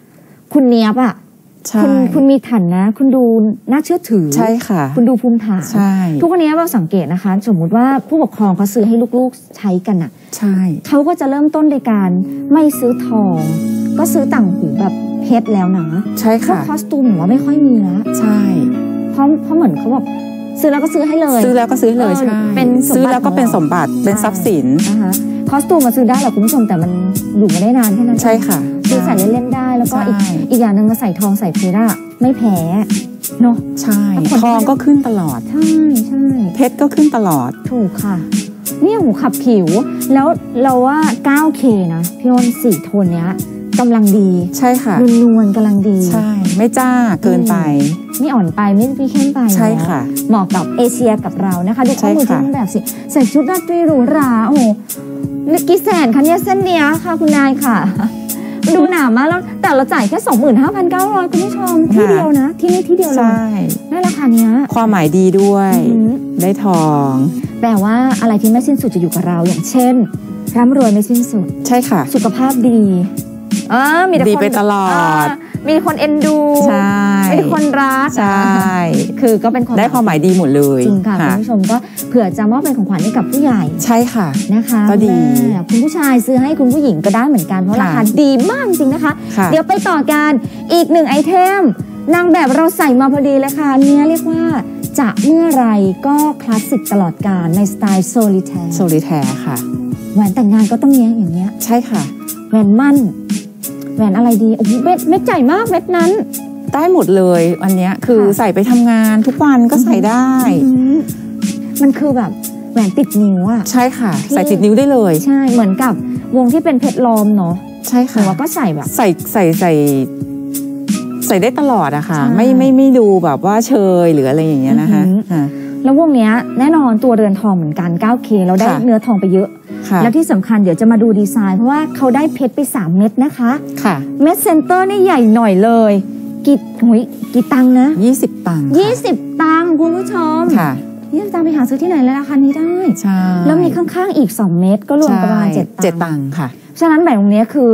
คุณเนียบอ่ะคุณมีฐานะคุณดูน่าเชื่อถือใช่ค่ะคุณดูภูมิฐานใช่ทุกวันนี้เราสังเกตนะคะสมมุติว่าผู้ปกครองเขาซื้อให้ลูกๆใช้กันอ่ะใช่เขาก็จะเริ่มต้นในการไม่ซื้อทองก็ซื้อต่างหูแบบเพชรแล้วนะใช่ค่ะคอสตูมหรือว่าไม่ค่อยมีแล้วใช่เพราะเหมือนเขาแบบซื้อแล้วก็ซื้อให้เลยซื้อแล้วก็ซื้อเลยใช่ซื้อแล้วก็เป็นสมบัติเป็นทรัพย์สินนะคะคอสตูมมาซื้อได้แหละคุณผู้ชมแต่มันอยู่ไม่ได้นานแค่นั้นใช่ค่ะซื้อใส่เล่นๆได้แล้วก็อีกอย่างหนึ่งมาใส่ทองใส่เพชรอะไม่แพ้เนาะใช่ทองก็ขึ้นตลอดใช่เพชรก็ขึ้นตลอดถูกค่ะเนี่ยหูขับผิวแล้วเราว่า 9K นะพี่อ้น4 โทนเนี้ยกำลังดีใช่ค่ะนวลกำลังดีใช่ไม่จ้าเกินไปไม่อ่อนไปไม่เข้มไปใช่ค่ะเหมาะกับเอเชียกับเรานะคะดูข้อมูลที่แบบสิใส่ชุดราตรีหรูหราโอ้โหกี่แสนคะเนี่ยเส้นเนี้ยค่ะคุณนายค่ะดูหนามากแล้วแต่เราจ่ายแค่ 25,900 คุณผู้ชมที่เดียวนะที่นี่ที่เดียวเลยได้ราคาเนี้ยความหมายดีด้วยได้ทองแปลว่าอะไรที่ไม่สิ้นสุดจะอยู่กับเราอย่างเช่นร่ำรวยไม่สิ้นสุดใช่ค่ะสุขภาพดีมีดีไปตลอดมีคนเอ็นดูใช่มีคนรักใช่คือก็เป็นได้ความหมายดีหมดเลยจริงค่ะคุณผู้ชมก็เผื่อจะมอบเป็นของขวัญให้กับผู้ใหญ่ใช่ค่ะนะคะก็ดีคุณผู้ชายซื้อให้คุณผู้หญิงก็ได้เหมือนกันเพราะราคาดีมากจริงนะคะเดี๋ยวไปต่อกันอีก1ไอเทมนางแบบเราใส่มาพอดีเลยค่ะเนี้ยเรียกว่าจะเมื่อไรก็คลาสสิกตลอดกาลในสไตล์โซลิแทร์ค่ะแหวนแต่งงานก็ต้องเนี้ยอย่างเงี้ยใช่ค่ะแหวนมั่นแหวนอะไรดีโอ้โหเม็ดใหญ่มากเม็ดนั้นได้หมดเลยอันเนี้ยคือใส่ไปทำงานทุกวันก็ใส่ได้มันคือแบบแหวนติดนิ้วอ่ะใช่ค่ะใส่ติดนิ้วได้เลยใช่เหมือนกับวงที่เป็นเพชรล้อมเนาะใช่ค่ะแต่ว่าก็ใส่แบบใส่ได้ตลอดอะค่ะไม่ดูแบบว่าเชยหรืออะไรอย่างเงี้ยนะคะแล้ววงเนี้ยแน่นอนตัวเรือนทองเหมือนกัน 9K เราได้เนื้อทองไปเยอะแล้วที่สำคัญเดี๋ยวจะมาดูดีไซน์เพราะว่าเขาได้เพชรไป3 เม็ดนะคะเม็ดเซนเตอร์นี่ใหญ่หน่อยเลยกี่ตังค์นะ 20 ตังค์ 20 ตังค์คุณผู้ชมค่ะ 20 ตังค์ไปหาซื้อที่ไหนเลยราคานี้ได้ใช่แล้วมีข้างๆอีก2 เม็ดก็รวมประมาณ 7 ตังค์ค่ะฉะนั้นแบ่งตรงนี้คือ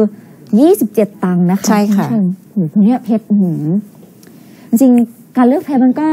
27 ตังค์นะคะใช่ค่ะโอ้โหเนี่ยเพชรจริงการเลือกเพชรมันก็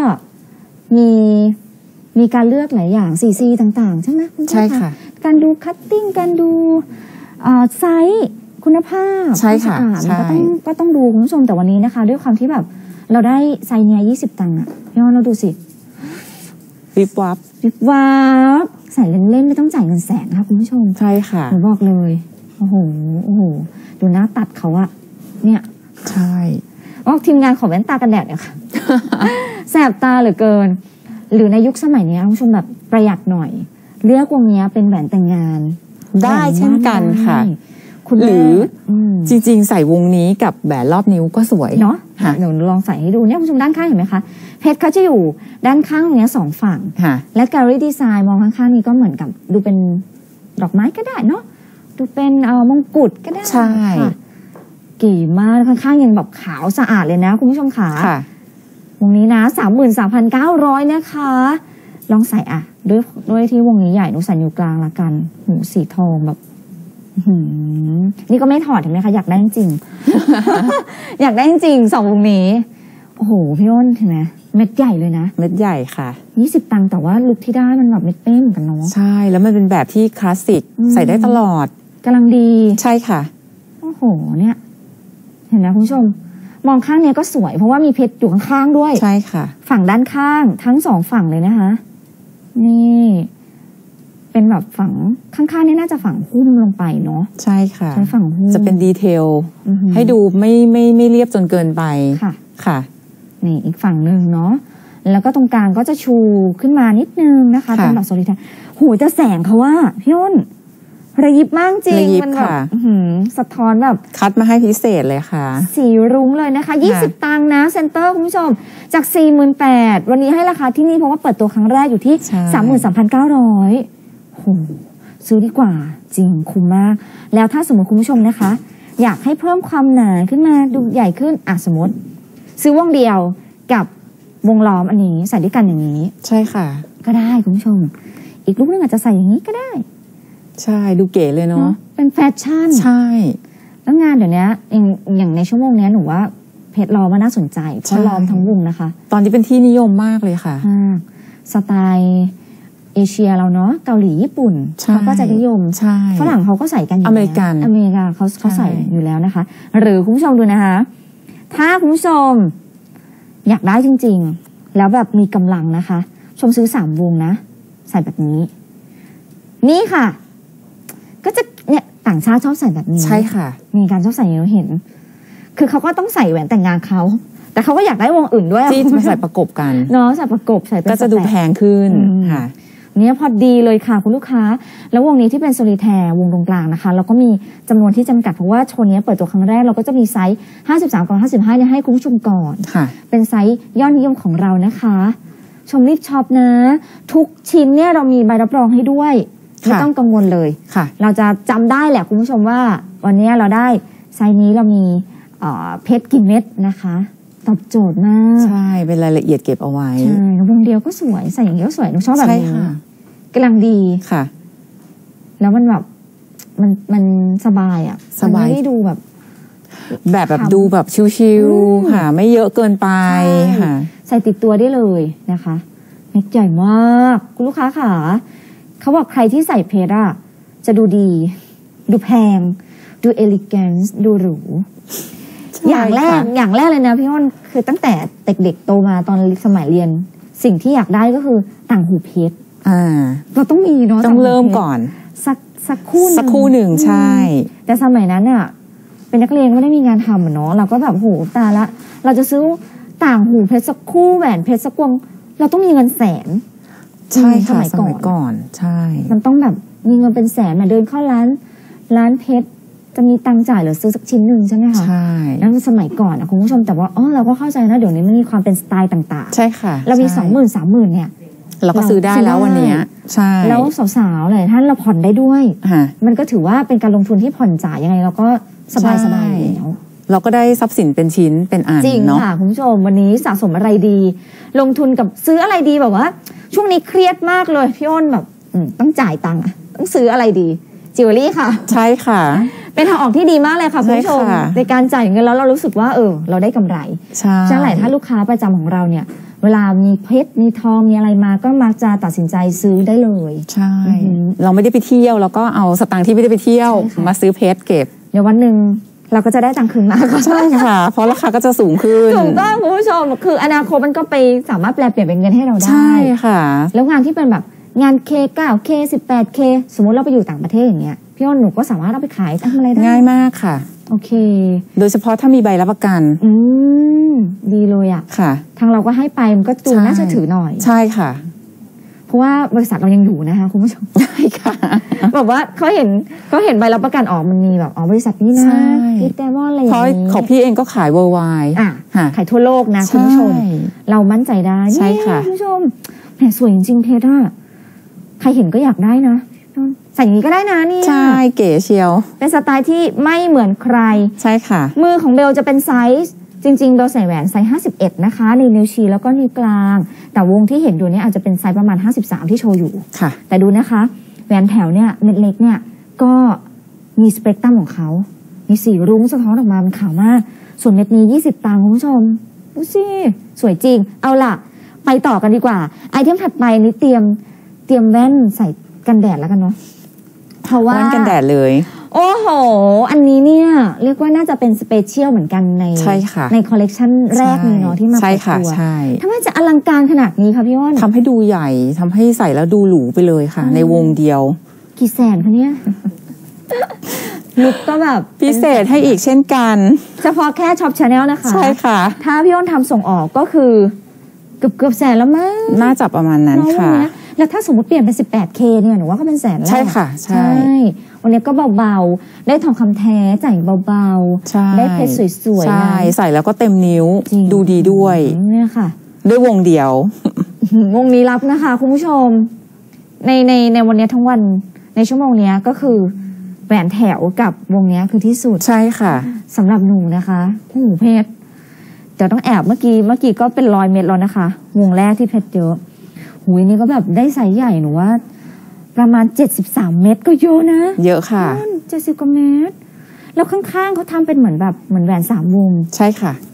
มีการเลือกหลายอย่างCCต่างๆใช่ไหมใช่ค่ะการดูคัตติ้งการดูไซส์คุณภาพใช่ค่ะก็ต้องดูคุณผู้ชมแต่วันนี้นะคะด้วยความที่แบบเราได้ไซส์เนี้ย20 ตังค์อ่ะพี่อ้อนเราดูสิวิบวับใส่เล่นๆไม่ต้องจ่ายเงินแสนค่ะคุณผู้ชมใช่ค่ะหนูบอกเลยโอ้โหดูหน้าตัดเขาอะเนี่ยใช่ทีมงานขอแว่นตากันแดดเนี่ยค่ะ แสบตาเหลือเกินหรือในยุคสมัยนี้คุณผู้ชมแบบประหยัดหน่อยเลือกวงนี้เป็นแหวนแต่งงานได้เช่นกันค่ะหรือจริงๆใส่วงนี้กับแหวนรอบนิ้วก็สวยเนาะหนูลองใส่ให้ดูเนี่ยคุณผู้ชมด้านข้างเห็นไหมคะเพชรเขาจะอยู่ด้านข้างตรงนี้2 ฝั่งและแกลเลอรี่ดีไซน์มองข้างๆนี้ก็เหมือนกับดูเป็นดอกไม้ก็ได้เนาะดูเป็นมงกุฎก็ได้ใช่เก๋มากข้างๆยังแบบขาวสะอาดเลยนะคุณผู้ชมขาวงนี้นะ 33,900 นะคะลองใส่ด้วยที่วงนี้ใหญ่หนูใส่นิ้วกลางละกันหูสีทองแบบนี่ก็ไม่ถอดเห็นไหมคะอยากได้จริง อยากได้จริง2 วงนี้โอ้โหพี่อ้นเห็นไหมเม็ดใหญ่เลยนะเม็ดใหญ่ค่ะ 20 ตังค์แต่ว่าลุคที่ได้มันแบบเม็ดเป้เหมือนกันเนาะใช่แล้วมันเป็นแบบที่คลาสสิกใส่ได้ตลอดกำลังดีใช่ค่ะโอ้โหเนี่ยเห็นไหมคุณผู้ชมมองข้างเนี้ยก็สวยเพราะว่ามีเพชรอยู่ข้างๆด้วยใช่ค่ะฝั่งด้านข้างทั้ง2 ฝั่งเลยนะคะนี่เป็นแบบฝั่งข้างๆนี่น่าจะฝั่งหุ้มลงไปเนาะใช่ค่ะใช้ฝั่งหุ้มจะเป็นดีเทลให้ดูไม่เรียบจนเกินไปค่ะนี่อีกฝั่งนึงเนาะแล้วก็ตรงกลางก็จะชูขึ้นมานิดนึงนะคะเป็นแบบโซลิแทร์หูจะแสงเขาว่าพี่อ้นระยิบมากจริงมันแบบสะท้อนแบบคัดมาให้พิเศษเลยค่ะสีรุ้งเลยนะคะ20 ตังค์นะเซ็นเตอร์คุณผู้ชมจาก 48,000 วันนี้ให้ราคาที่นี่เพราะว่าเปิดตัวครั้งแรกอยู่ที่ 33,900 โหซื้อดีกว่าจริงคุ้มมากแล้วถ้าสมมติคุณผู้ชมนะคะอยากให้เพิ่มความหนาขึ้นมาดูใหญ่ขึ้นสมมติซื้อวงเดียวกับวงล้อมอันนี้ใส่ด้วยกันอย่างนี้ใช่ค่ะก็ได้คุณผู้ชมอีกลูกนึงอาจจะใส่อย่างนี้ก็ได้ใช่ดูเก๋เลยเนาะเป็นแฟชั่นใช่แล้วงานเดี๋ยวนี้อย่างในชั่วโมงนี้หนูว่าเพชรล้อมน่าสนใจเพราะล้อมทั้งวงนะคะตอนนี้เป็นที่นิยมมากเลยค่ะสไตล์เอเชียเราเนาะเกาหลีญี่ปุ่นเขาก็จะนิยมฝรั่งเขาก็ใส่กันอยู่อเมริกาเขาใส่อยู่แล้วนะคะหรือคุณผู้ชมดูนะคะถ้าคุณผู้ชมอยากได้จริงๆแล้วแบบมีกำลังนะคะชมซื้อ3วงนะใส่แบบนี้นี่ค่ะก็จะเนี่ยต่างชาติชอบใส่แบบนี้ใช่ค่ะมีการชอบใส่เราเห็นคือเขาก็ต้องใส่แหวนแต่งงานเขาแต่เขาก็อยากได้วงอื่นด้วยที่มาใส่ประกบกันเนาะใส่ประกบใส่ก็จะดูแพงขึ้นค่ะเนี่ยพอดีเลยค่ะคุณลูกค้าแล้ววงนี้ที่เป็นโซลิแทร์วงตรงกลางนะคะแล้วก็มีจำนวนที่จำกัดเพราะว่าโชว์นี้เปิดตัวครั้งแรกเราก็จะมีไซส์53กับ55เนี่ยให้คุณผู้ชมก่อนเป็นไซส์ยอดนิยมของเรานะคะชมรีบช็อปนะทุกชิ้นเนี่ยเรามีใบรับรองให้ด้วยไม่ต้องกังวลเลยเราจะจำได้แหละคุณผู้ชมว่าวันนี้เราได้ไซส์นี้เรามีเพชรกี่เม็ดนะคะตอบโจทย์มากใช่เป็นรายละเอียดเก็บเอาไว้ใช่วงเดียวก็สวยใส่อย่างเดียวสวยหนูชอบแบบนี้กำลังดีค่ะแล้วมันแบบมันสบายอ่ะสบายไม่ได้ดูแบบดูแบบชิวๆค่ะไม่เยอะเกินไปค่ะใส่ติดตัวได้เลยนะคะเม็ดใหญ่มากคุณลูกค้าค่ะเขาบอกใครที่ใส่เพชรอะจะดูดีดูแพงดูเอลิแกนซ์ดูหรูอย่างแรกเลยนะพี่อ้นคือตั้งแต่เด็กๆโตมาตอนสมัยเรียนสิ่งที่อยากได้ก็คือต่างหูเพชรเราต้องมีเนาะต้องเริ่มก่อนสักคู่หนึ่งใช่แต่สมัยนั้นอะเป็นนักเรียนไม่ได้มีงานทำเนาะเราก็แบบโหตาละเราจะซื้อต่างหูเพชรสักคู่แหวนเพชรสักวงเราต้องมีเงินแสนใช่ค่ะสมัยก่อนใช่มันต้องแบบมีเงินเป็นแสนมาเดินเข้าร้านเพชรจะมีตังค์จ่ายหรือซื้อสักชิ้นหนึ่งใช่ไหมคะใช่แล้วสมัยก่อนนะคุณผู้ชมแต่ว่าเราก็เข้าใจนะเดี๋ยวนี้มันมีความเป็นสไตล์ต่างๆใช่ค่ะเรามี 20,000 30,000เนี่ยเราก็ซื้อได้แล้ววันนี้ใช่แล้วสาวๆเลยท่านเราผ่อนได้ด้วยมันก็ถือว่าเป็นการลงทุนที่ผ่อนจ่ายยังไงเราก็สบายแล้วเราก็ได้ทรัพย์สินเป็นชิ้นเป็นอันจริงค่ะคุณผู้ชมวันนี้สะสมอะไรดีลงทุนกับซื้ออะไรดีแบบว่าช่วงนี้เครียดมากเลยพี่อ้นแบบต้องจ่ายตังค์ต้องซื้ออะไรดีจิวเวลรี่ค่ะใช่ค่ะเป็นทางออกที่ดีมากเลยค่ะคุณผู้ชมในการจ่ายเงินแล้วเรารู้สึกว่าเราได้กำไรใช่ใช่ไหมถ้าลูกค้าประจำของเราเนี่ยเวลามีเพชรมีทองมีอะไรมาก็มักจะตัดสินใจซื้อได้เลยใช่เราไม่ได้ไปเที่ยวแล้วก็เอาสตางค์ที่ไม่ได้ไปเที่ยวมาซื้อเพชรเก็บเดี๋ยววันหนึ่งเราก็จะได้ตังค์คืนมาใช่ค่ะเพราะราคาก็จะสูงขึ้นถูกต้องคุณผู้ชมคืออนาคตมันก็ไปสามารถแปลเปลี่ยนเป็นเงินให้เราได้ใช่ค่ะแล้วงานที่เป็นแบบงาน K9 K 18K สมมติเราไปอยู่ต่างประเทศอย่างเงี้ยพี่อ้นหนูก็สามารถเอาไปขายทำอะไรได้ง่ายมากค่ะโอเคโดยเฉพาะถ้ามีใบรับประกันดีเลยอ่ะค่ะทางเราก็ให้ไปมันก็ดูน่าเชื่อถือหน่อยใช่ค่ะเพราะว่าบริษัทเรายังอยู่นะคะคุณผู้ชมใช่ค่ะแบบว่าเขาเห็นใบรับประกันออกมันมีแบบบริษัทนี้นะพีทแดมอนอะไรอย่างนี้ของพี่เองก็ขาย worldwide ขายทั่วโลกนะคุณผู้ชมเรามั่นใจได้ใช่ค่ะคุณผู้ชมแหมสวยจริงๆเพชรอะใครเห็นก็อยากได้นะใส่อย่างนี้ก็ได้นะนี่ใช่เก๋เชียวเป็นสไตล์ที่ไม่เหมือนใครใช่ค่ะมือของเบลจะเป็นไซส์จริงๆเบลใส่แหวนไซส์51นะคะในนิ้วชี้แล้วก็นิ้วกลางแต่วงที่เห็นอยู่นี้อาจจะเป็นไซส์ประมาณ53ที่โชว์อยู่ค่ะแต่ดูนะคะแหวนแถวเนี่ยเม็ดเล็กเนี่ยก็มีสเปกตรัมของเขามีสีรุ้งสะท้อนออกมาเป็นขาวมากส่วนเม็ดนี้20ตังค์คุณผู้ชมดูสิสวยจริงเอาล่ะไปต่อกันดีกว่าไอเทมถัดไปนี้เตรียมแว่นใส่กันแดดแล้วกันเนาะเพราะว่ากันแดดเลยโอ้โหอันนี้เนี่ยเรียกว่าน่าจะเป็นสเปเชียลเหมือนกันในคอลเลกชันแรกนี้เนาะที่มาเปิดตัวทำไมจะอลังการขนาดนี้คะพี่อ้นทำให้ดูใหญ่ทำให้ใส่แล้วดูหรูไปเลยค่ะในวงเดียวกี่แสนคะเนี่ยลุกก็แบบพิเศษให้อีกเช่นกันเฉพาะแค่ช็อปชาแนลนะคะใช่ค่ะถ้าพี่อ้นทำส่งออกก็คือเกือบแสนแล้วมั้งน่าจะประมาณนั้นค่ะแล้วถ้าสมมติเปลี่ยนเป็น 18K เนี่ยหนูว่าก็เป็นแสนแล้วใช่ค่ะใช่วันนี้ก็เบาๆได้ทองคำแท้จ่ายเบาๆได้เพชรสวยๆใช่ใส่แล้วก็เต็มนิ้วดูดีด้วยเนี่ยค่ะด้วยวงเดียววงนี้รับนะคะคุณผู้ชมในวันนี้ทั้งวันในชั่วโมงนี้ก็คือแหวนแถวกับวงนี้คือที่สุดใช่ค่ะสำหรับหนูนะคะหูเพชรเดี๋ยวต้องแอบเมื่อกี้ก็เป็น100 เม็ดแล้วนะคะวงแรกที่เพชรเยอะหูยนี่ก็แบบได้ไซส์ใหญ่หนูว่าประมาณ73 เม็ดก็เยอะนะเยอะค่ะ 70 กว่าเม็ดแล้วข้างๆเขาทำเป็นเหมือนแหวน3 วงใช่ค่ะ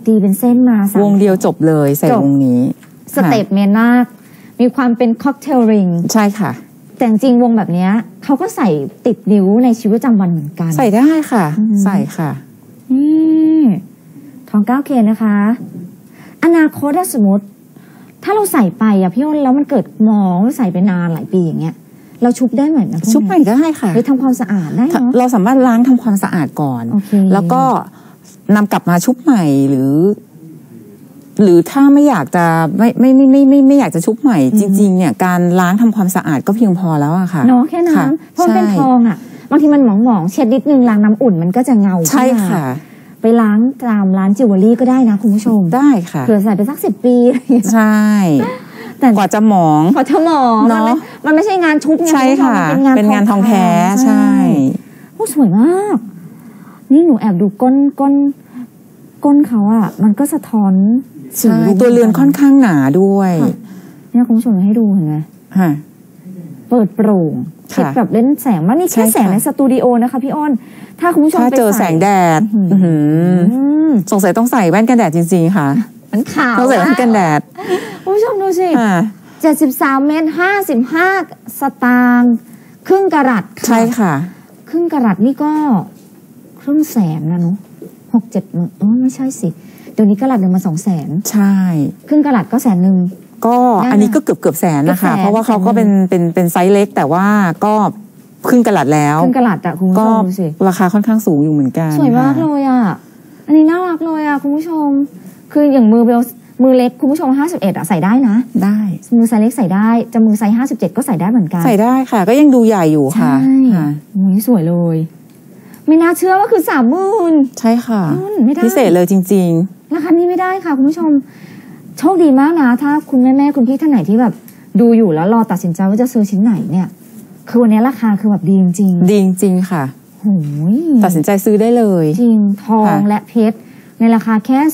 ตีเป็นเส้นมา3 วงเดียวจบเลยใส่วงนี้สเต็ปเมนมากมีความเป็นค็อกเทลริงใช่ค่ะแต่จริงวงแบบนี้เขาก็ใส่ติดนิ้วในชีวิตประจำวันเหมือนกันใส่ได้ค่ะใส่ค่ะนี่ทอง 9K นะคะอนาคตถ้าสมมติถ้าเราใส่ไปอะพี่อ้นแล้วมันเกิดมองใส่ไปนานหลายปีอย่างเงี้ยเราชุบได้เหมือนนะชุบใหม่ได้ค่ะหรือทำความสะอาดได้เนาะเราสามารถล้างทำความสะอาดก่อนแล้วก็นำกลับมาชุบใหม่หรือถ้าไม่อยากจะไม่อยากจะชุบใหม่จริงๆเนี่ยการล้างทำความสะอาดก็เพียงพอแล้วอะค่ะเนาะแค่นั้นเพราะเป็นทองอะบางทีมันหมองๆเช็ดนิดนึงล้างน้ำอุ่นมันก็จะเงาใช่ค่ะไปล้างตามร้านจิวเวลรี่ก็ได้นะคุณผู้ชมได้ค่ะเผื่อใส่ไปสัก10 ปีใช่แต่กว่าจะหมองเนาะมันไม่ใช่งานชุบไงใช่ค่ะเป็นงานทองแท้ใช่โอ้สวยมากนี่หนูแอบดูก้นเขาอะมันก็สะท้อนใช่ตัวเรือนค่อนข้างหนาด้วยเนี่ยคุณผู้ชมให้ดูเห็นไหมเปิดโปร่งเช็ดแบบเล่นแสงมันนี่แค่แสงในสตูดิโอนะคะพี่อ้นถ้าคุณผู้ชมไปเจอแสงแดดสงสัยต้องใส่แว่นกันแดดจริงๆค่ะมันขาวต้องใส่แว่นกันแดดคุณผู้ชมดูสิ73 เมตร 55 สตางค์ครึ่งกะรัตใช่ค่ะครึ่งกะรัตนี่ก็ครึ่งแสนนะเนาะ6-7 หมื่นไม่ใช่สิเดี๋ยวนี้กะรัตหนึ่งมา200,000 ใช่ครึ่งกะรัตก็100,000 ก็อันนี้ก็เกือบแสนนะคะเพราะว่าเขาก็เป็นไซส์เล็กแต่ว่าก็ครึ่งกะรัตแล้วครึ่งกะรัตอะคุณผู้ชมดูสิราคาค่อนข้างสูงอยู่เหมือนกันสวยมากเลยอะอันนี้น่ารักเลยอะคุณผู้ชมคืออย่างมือเล็กคุณผู้ชม51อะใส่ได้นะได้มือไซส์เล็กใส่ได้จะมือไซส์57ก็ใส่ได้เหมือนกันใส่ได้ค่ะก็ยังดูใหญ่อยู่ค่ะใช่สวยเลยไม่น่าเชื่อว่าคือ30,000 ใช่ค่ะพิเศษเลยจริงๆราคานี้ไม่ได้ค่ะคุณผู้ชมโชคดีมากนะถ้าคุณแม่คุณพี่ท่านไหนที่แบบดูอยู่แล้วรอตัดสินใจว่าจะซื้อชิ้นไหนเนี่ยคือวันนี้ราคาคือแบบดีจริงดีจริงค่ะโอ้ยตัดสินใจซื้อได้เลยจริงทองและเพชรในราคาแค่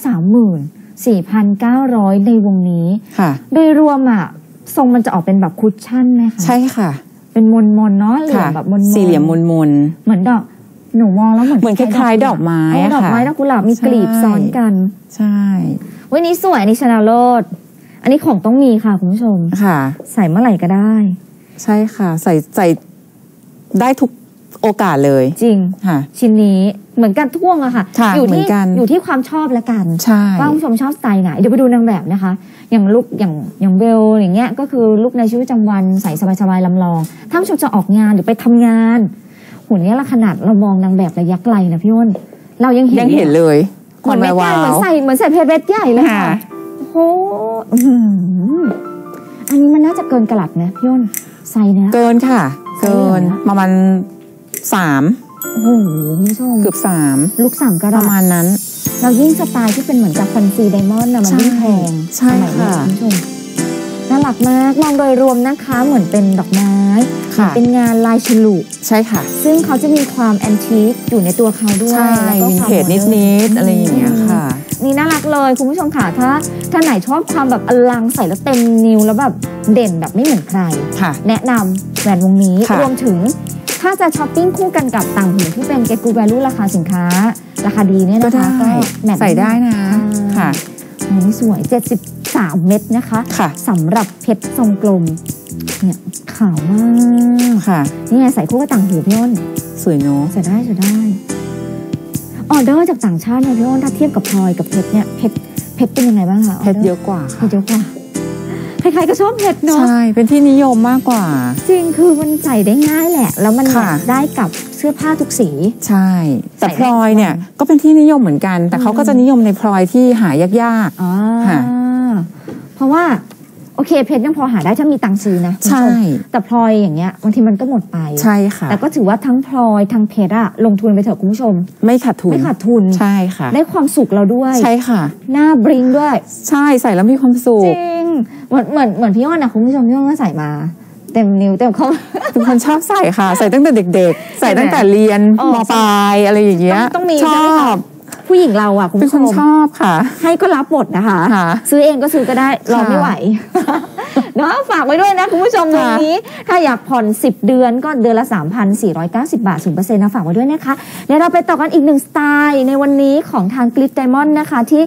34,900ในวงนี้ค่ะโดยรวมอ่ะทรงมันจะออกเป็นแบบคุชชั่นไหมคะใช่ค่ะเป็นมนเนาะเหลี่ยมแบบมนสี่เหลี่ยมมนเหมือนดอกหนูมองแล้วเหมือนคล้ายๆดอกไม้ดอกไม้ดอกกุหลาบมีกลีบซ้อนกันใช่วันนี้สวยนี่ชนะเลิศอันนี้ของต้องมีค่ะคุณผู้ชมค่ะใส่เมื่อไหร่ก็ได้ใช่ค่ะใส่ได้ทุกโอกาสเลยจริงค่ะชิ้นนี้เหมือนกันท่วงอะค่ะอยู่ที่ความชอบละกันว่าคุณผู้ชมชอบสไตล์ไหนเดี๋ยวไปดูนางแบบนะคะอย่างลุคอย่างเบลอย่างเงี้ยก็คือลุคในชีวิตประจำวันใส่สบายๆลำลองถ้าผู้ชมจะออกงานหรือไปทำงานหุ่นนี้ละขนาดเรามองนางแบบระยะไกลนะพี่อ้นเรายังเห็นเลยเหมือนเม็ดใหญ่เหมือนใส่เพชรเม็ดใหญ่เลยค่ะโอ้โหอันนี้มันน่าจะเกินกะรัตนะพี่อ้นไซส์นะเกินค่ะเกินประมาณ3 โอ้โหคุณผู้ชมเกือบ3 ลูก3กะรัตประมาณนั้นเรายิ่งสไตล์ที่เป็นเหมือนกับฟันซีไดมอนด์นะมันยิ่งแพงใช่ค่ะคุณผู้ชมน่ารักมากมองโดยรวมนะคะเหมือนเป็นดอกไม้เป็นงานลายฉลุใช่ค่ะซึ่งเขาจะมีความแอนทิคอยู่ในตัวเขาด้วยแล้วก็วินเทจนิดๆอะไรอย่างเงี้ยค่ะนี่น่ารักเลยคุณผู้ชมค่ะถ้าไหนชอบความแบบอลังใส่แล้วเต็มนิ้วแล้วแบบเด่นแบบไม่เหมือนใครแนะนำแหวนวงนี้รวมถึงถ้าจะช้อปปิ้งคู่กันกับต่างหูที่เป็นเกกูแวลูราคาสินค้าราคาดีเนี่ยนะคะก็ใส่ได้นะค่ะนี่สวย73 เม็ดนะคะสำหรับเพชรทรงกลมเนี่ยขาวมากค่ะนี่ไงใส่คู่กับต่างหูพี่อ้นสวยเนาะใส่ได้ออเดอร์จากต่างชาติเนี่ยพี่อ้นถ้าเทียบกับพลอยกับเพชรเนี่ยเพชรเป็นยังไงบ้างคะเพชรเยอะกว่าเพชรเยอะกว่าใครๆก็ชอบเพชรเนาะใช่เป็นที่นิยมมากกว่าจริงคือมันใส่ได้ง่ายแหละแล้วมันได้กับเสื้อผ้าทุกสีใช่แต่พลอยเนี่ยก็เป็นที่นิยมเหมือนกันแต่เขาก็จะนิยมในพลอยที่หายากๆเพราะว่าโอเคเพชรยังพอหาได้ถ้ามีตังค์ซื้อนะใช่แต่พลอยอย่างเงี้ยบางทีมันก็หมดไปใช่ค่ะแต่ก็ถือว่าทั้งพลอยทั้งเพชรอะลงทุนไปเถอะคุณผู้ชมไม่ขาดทุนใช่ค่ะได้ความสุขเราด้วยใช่ค่ะหน้าบริ้งด้วยใช่ใส่แล้วมีความสุขจริงเหมือนพี่อ้อนนะคุณผู้ชมพี่อ้อนก็ใส่มาเต็มนิ้วเต็มข้อเป็นคนชอบใส่ค่ะใส่ตั้งแต่เด็กๆใส่ตั้งแต่เรียนม.ปลายอะไรอย่างเงี้ยต้องมีชอบผู้หญิงเราอ่ะคุณผู้ชมชอบค่ะให้ก็รับหมดนะคะซื้อเองก็ซื้อก็ได้รอไม่ไหวเนาะฝากไว้ด้วยนะคุณผู้ชมตรงนี้ถ้าอยากผ่อน10 เดือนก็เดือนละ 3,490 บาท 0% นะฝากไว้ด้วยนะคะเดี๋ยวเราไปต่อกันอีก1สไตล์ในวันนี้ของทางกลิตไดมอนด์นะคะที่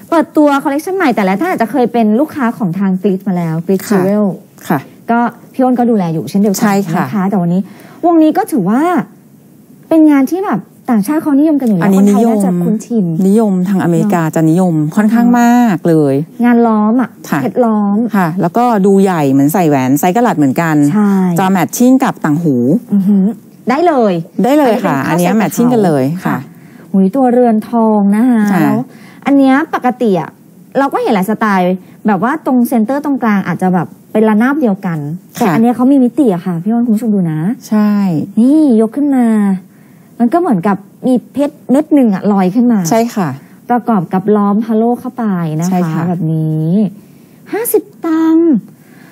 เปิดตัวคอลเลคชันใหม่แต่ละท่านอาจจะเคยเป็นลูกค้าของทางกรีดมาแล้วกรีดค่ะจิวเวลค่ะก็พี่อ้นก็ดูแลอยู่เช่นเดียวกัใช่ค่ะนะคะแต่วันนี้วงนี้ก็ถือว่าเป็นงานที่แบบต่างชาติเขานิยมกันอยู่แล้อันวนี้คนไทนิยยมน่าจะคุ้นชินนิยมทางอเมริกาจะนิยมค่อนข้างมากเลยงานล้อมอ่ะค่ะเพชรล้อมค่ะ แล้วก็ดูใหญ่เหมือนใส่แหวนไซส์กะลัดเหมือนกันใช่จะแมทชิ่งกับต่างหูอือหือได้เลยได้เลยค่ะ อันนี้แมทชิ่งกันเลยค่ะหุยตัวเรือนทองนะคะค่ะแล้วอันเนี้ยปกติอ่ะเราก็เห็นหลายสไตล์แบบว่าตรงเซนเตอร์ตรงกลางอาจจะแบบเป็นระนาบเดียวกันแต่อันเนี้ยเขามีมิติอะค่ะพี่อ้นคุณผู้ชมดูนะใช่นี่ยกขึ้นมา มันก็เหมือนกับมีเพชรเม็ดหนึ่งอะลอยขึ้นมาใช่ค่ะประกอบกับล้อมฮาโลเข้าไปนะใช่คะค่ะแบบนี้50 ตังค์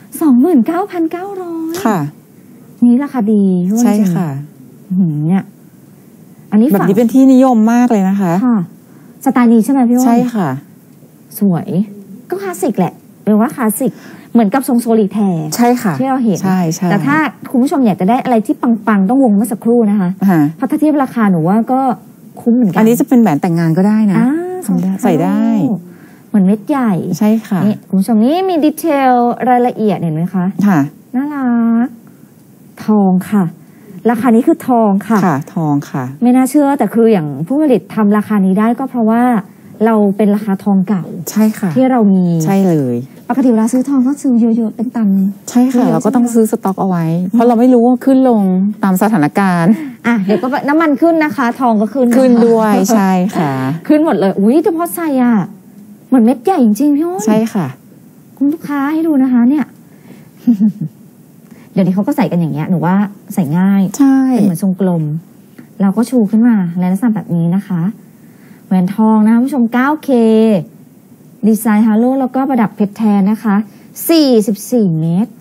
29,900 ค่ะนี่ราคาดีพี่อ้นใช่จริงค่ะเนี่ยอันนี้แบบนี้เป็นที่นิยมมากเลยนะคะค่ะสไตล์นี้ใช่ไหมพี่อ้นใช่ค่ะสวยก็คลาสสิกแหละเป็นว่าคลาสสิกเหมือนกับทรงโซลิแทร์ใช่ค่ะที่เราเห็นใช่ใช่แต่ถ้าคุณผู้ชมอยากจะได้อะไรที่ปังๆต้องวงเมื่อสักครู่นะคะค่ะเพราะถ้าเทียบราคาหนูว่าก็คุ้มเหมือนกัอันนี้จะเป็นแหวนแต่งงานก็ได้นะอ่าทำได้ใส่ได้เหมือนเม็ดใหญ่ใช่ค่ะนี่คุณผู้ชมนี่มีดีเทลรายละเอียดเห็นไหมคะค่ะน่ารักทองค่ะ ราคานี้คือทองค่ะค่ะ ทองค่ะไม่น่าเชื่อแต่คืออย่างผู้ผลิตทำราคานี้ได้ก็เพราะว่าเราเป็นราคาทองเก่าใช่ค่ะที่เรามีใช่เลยปกติเวลาซื้อทองก็ซื้อเยอะๆเป็นตันใช่ค่ะ เราก็ต้องซื้อสต็อกเอาไว้ เพราะเราไม่รู้ว่าขึ้นลงตามสถานการณ์อ่ะเดี๋ยวก็น้ำมันขึ้นนะคะ ทองก็ขึ้นขึ้นนะคะด้วยใช่ค่ะขึ้นหมดเลยอุ้ยแต่พอใส่อ่ะเหมือนเม็ดใหญ่จริงๆพี่อ้นใช่ค่ะคุณลูกค้าให้ดูนะคะ เนี่ย เดี๋ยวนี้เขาก็ใส่กันอย่างเงี้ยหนูว่าใส่ง่ายใช่เป็นเหมือนทรงกลม เราก็ชูขึ้นมาในลักษณะแบบนี้นะคะแหวนทองนะคะผู้ชม 9K ดีไซน์ฮาโลแล้วก็ประดับเพชรแทนนะคะ44 เมตร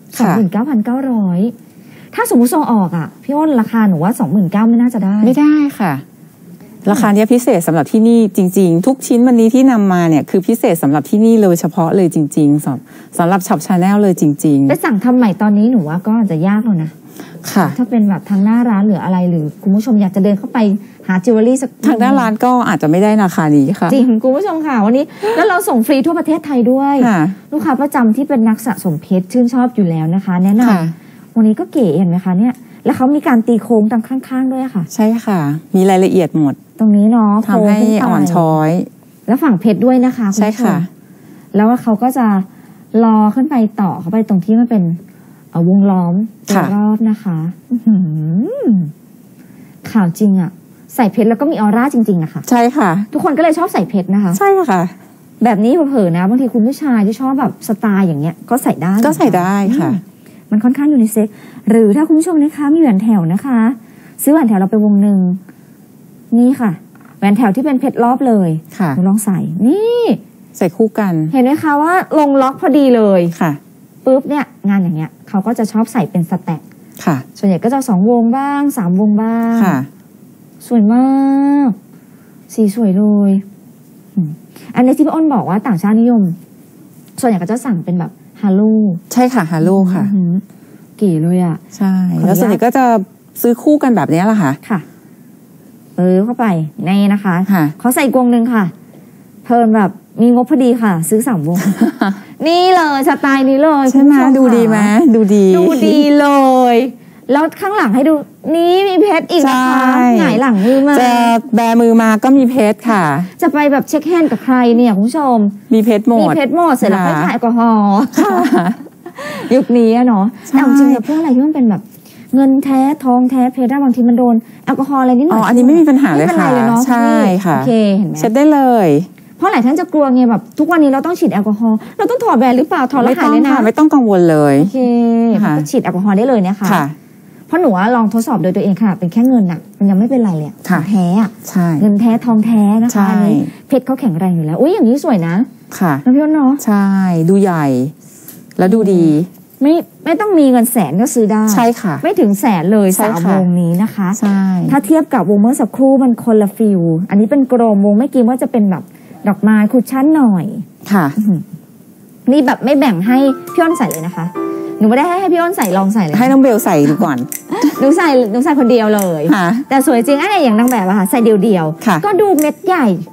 29,900 ถ้าสมมุติส่งออกอ่ะพี่อ้นราคาหนูว่า 29,000ไม่น่าจะได้ไม่ได้ค่ะ ราคาเนี้ยพิเศษสำหรับที่นี่จริง ๆ ทุกชิ้นวันนี้ที่นำมาเนี่ยคือพิเศษสำหรับที่นี่เลยเฉพาะเลยจริง ๆสำหรับช็อปชาแนลเลยจริงไปสั่งทำใหม่ตอนนี้หนูว่าก็อาจจะยากแล้วนะๆ ค่ะถ้าเป็นแบบทางหน้าร้านหรืออะไรหรือคุณผู้ชมอยากจะเดินเข้าไปหาจิวเวลรี่สักทางด้านร้านก็อาจจะไม่ได้ราคานี้ค่ะจริงคุณผู้ชมค่ะวันนี้ แล้วเราส่งฟรีทั่วประเทศไทยด้วยค่ะลูกค้าประจำที่เป็นนักสะสมเพชรชื่นชอบอยู่แล้วนะคะ แนะนค่ะำวันนี้ก็เก๋เห็นไหมคะเนี่ยแล้วเขามีการตีโค้งตรงข้างๆด้วยค่ะใช่ค่ะ มีรายละเอียดหมดตรงนี้เนาะทำให้โค้งขึ้ไปอ่อนช้อยแล้วฝั่งเพชรด้วยนะคะณใช่ผู้ชมค่ะแล้วเขาก็จะรอขึ้นไปต่อเข้าไปตรงที่มันเป็นวงล้อมโดยรอบนะคะอื้อหือข่าวจริงอะใส่เพชรแล้วก็มีออร่าจริงๆนะคะใช่ค่ะทุกคนก็เลยชอบใส่เพชรนะคะใช่ค่ะแบบนี้เผลอๆนะบางทีคุณผู้ชายที่ชอบแบบสไตล์อย่างเงี้ยก็ใส่ได้ก็ใส่ได้ค่ะมันค่อนข้างยูนิเซ็กซ์หรือถ้าคุณผู้ชมนะคะมีแหวนแถวนะคะ ซื้อแหวนแถวเราไปวงหนึ่งนี่ค่ะแหวนแถวที่เป็นเพชรรอบเลยค่ะหนูลองใส่นี่ใส่คู่กันเห็นไหมคะว่าลงล็อกพอดีเลยค่ะปุ๊บเนี่ยงานอย่างเงี้ยเขาก็จะชอบใส่เป็นสแต็กค่ะส่วนใหญ่ก็จะ2 วงบ้าง3 วงบ้างค่ะสวยมากสีสวยเลยอันนี้ที่พี่อ้นบอกว่าต่างชาตินิยม ส่วนใหญ่ก็จะสั่งเป็นแบบฮาโลใช่ค่ะฮาโลค่ะเก๋เลยอ่ะใช่ แล้วส่วนใหญ่ก็จะซื้อคู่กันแบบนี้แหละค่ะค่ะเข้าไปในนะคะค่ะเขาใส่วงหนึ่งค่ะ เพิ่มแบบมีงบพอดีค่ะ ซื้อ3 วง นี่เลยสไตล์นี้เลยใช่ไหมคุณผู้ชดูดีไหมค่ะดูดีดูดีเลย แล้วข้างหลังให้ดูนี่มีเพชรอีกนะคะใช่หงายหลังมือมาจะแบมือมาก็มีเพชรค่ะจะไปแบบเช็คแฮนด์กับใครเนี่ยคุณผู้ชมมีเพชรหมมีดเพชรหมดเสร็จแล้วค่อยค่ะถ่ายแอลกอฮอล์ค่ะยุคนี้อะเนาะใช่แต่จริงๆแล้วพวกอะไรที่มันเป็นแบบเงินแท้ทองแท้เพชรได้บางทีมันโดนแอลกอฮอล์อะไรนิดหน่อ๋อยออันนี้ไม่มีปัญหาเลยไม่เป็นไรค่ะเลยเนาะใช่ค่ะโอเคเห็นไหมเช็ดได้เลยเพราะหลายท่านจะกลัวไงแบบทุกวันนี้เราต้องฉีดแอลกอฮอล์เราต้องถอดแบรนด์หรือเปล่าถอดแล้วไม่หาต้ยองเลยนะค่ะไม่ต้องกังวลเลยโอเคค่ะก็ฉีดแอลกอฮอล์ได้เลยนะคะค่ะเพราะหนูว่าลองทดสอบโดยตัวเองขนาดเป็นแค่เงินอะมันยังไม่เป็นไรเลยอะค่ะแท้อะใช่เงินแท้ทองแท้นะใช่คะอันนี้เพชรเขาแข็งแรงอยู่แล้วอุ้ยอย่างนี้สวยนะค่ะน้องพี่อ้นเนาะใช่ ดูใหญ่ แล้วดูดีไม่ต้องมีเงินแสนก็ซื้อได้ใช่ค่ะไม่ถึงแสนเลยใช่สามค่ะวงนี้นะคะใช่ถ้าเทียบกับวงเมื่อสักครู่มันคนละฟิลอันนี้เป็นกรมวงไม่กี่ว่าจะเป็นแบบดอกไม้คุชชั่นหน่อยค่ะนี่แบบไม่แบ่งให้พี่อ้นใส่เลยนะคะ หนูไม่ได้ให้พี่อ้นใส่ลองใส่เลยให้น้องเบลใส่ดูก่อนหนูใส่คนเดียวเลยค่ะแต่สวยจริงอันไหนอย่างนางแบบอะค่ะใส่เดียวค่ะก็ดูเม็ดใหญ่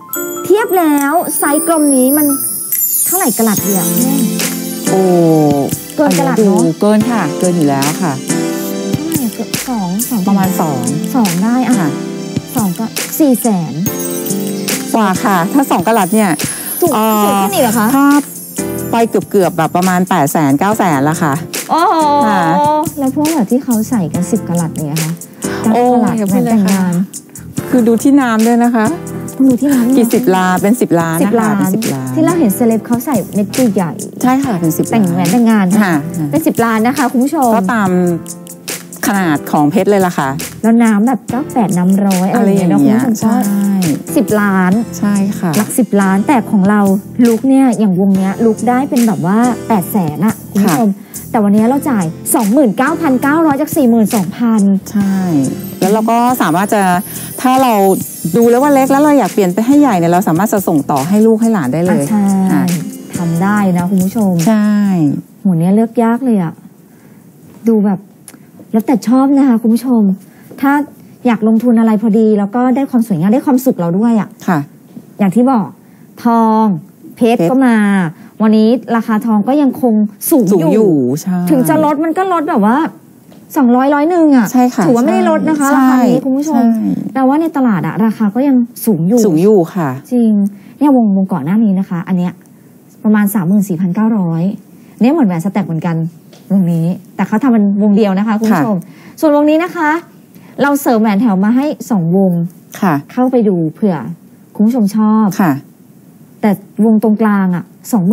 เทียบแล้วไซส์กลมนี้มันเท่าไหร่กะลัดเดียวแม่โอ้เกินกะลัดเนาะเกินค่ะเกินอยู่แล้วค่ะเท่าไหร่เกือบสองประมาณ2 ได้อ่ะ2ก็400,000 กว่าค่ะถ้า2กะลัดเนี่ยถูกแค่นี้เหรอคะถ้าไปเกือบแบบประมาณ800,000 900,000ละค่ะโอ้โหแล้วพวกแบบที่เขาใส่กัน10กะลัดเนี่ยค่ะโอ้ยแหวนแต่งงานคือดูที่น้ำด้วยนะคะต้องดูที่น้ำกี่10 ล้านเป็น10 ล้านนะคะเป็น10 ล้านที่เราเห็นเซเลบเขาใส่เม็ดใหญ่ใช่ค่ะเป็น10 แต่งแหวนแต่งงานค่ะเป็น10 ล้านนะคะคุณผู้ชมก็ตามขนาดของเพชรเลยล่ะค่ะแล้วน้ำแบบ98น้ำ100อะไรอย่างเงี้ยคุณผู้ชมก็10 ล้านใช่ค่ะหลัก10 ล้านแต่ของเราลุคเนี่ยอย่างวงเนี้ยลุคได้เป็นแบบว่า800,000อะคุณผู้ชมแต่วันนี้เราจ่าย 29,900 จาก 42,000 ใช่แล้วเราก็สามารถจะถ้าเราดูแล้วว่าเล็กแล้วเราอยากเปลี่ยนไปให้ใหญ่เนี่ยเราสามารถจะส่งต่อให้ลูกให้หลานได้เลยใช่ทำได้นะคุณผู้ชมใช่หัวเนี้ยเลือกยากเลยอะดูแบบแล้วแต่ชอบนะคะคุณผู้ชมถ้าอยากลงทุนอะไรพอดีแล้วก็ได้ความสวยงามได้ความสุขเราด้วยอะค่ะอย่างที่บอกทองเพชรก็มาวันนี้ราคาทองก็ยังคงสูงอยู่ถึงจะลดมันก็ลดแบบว่า200 100อ่ะถือว่าไม่ได้ลดนะคะราคานี้คุณผู้ชมแต่ว่าในตลาดอะราคาก็ยังสูงอยู่ค่ะจริงเนี่ยวงก่อนหน้านี้นะคะอันเนี้ยประมาณ 34,900 เนี่ยเหมือนแหวนสแต็กเหมือนกันวงนี้แต่เขาทำเป็นวงเดียวนะคะคุณผู้ชมส่วนวงนี้นะคะเราเสริมแหวนแถวมาให้2 วงเข้าไปดูเผื่อคุณผู้ชมชอบแต่วงตรงกลางอ่ะ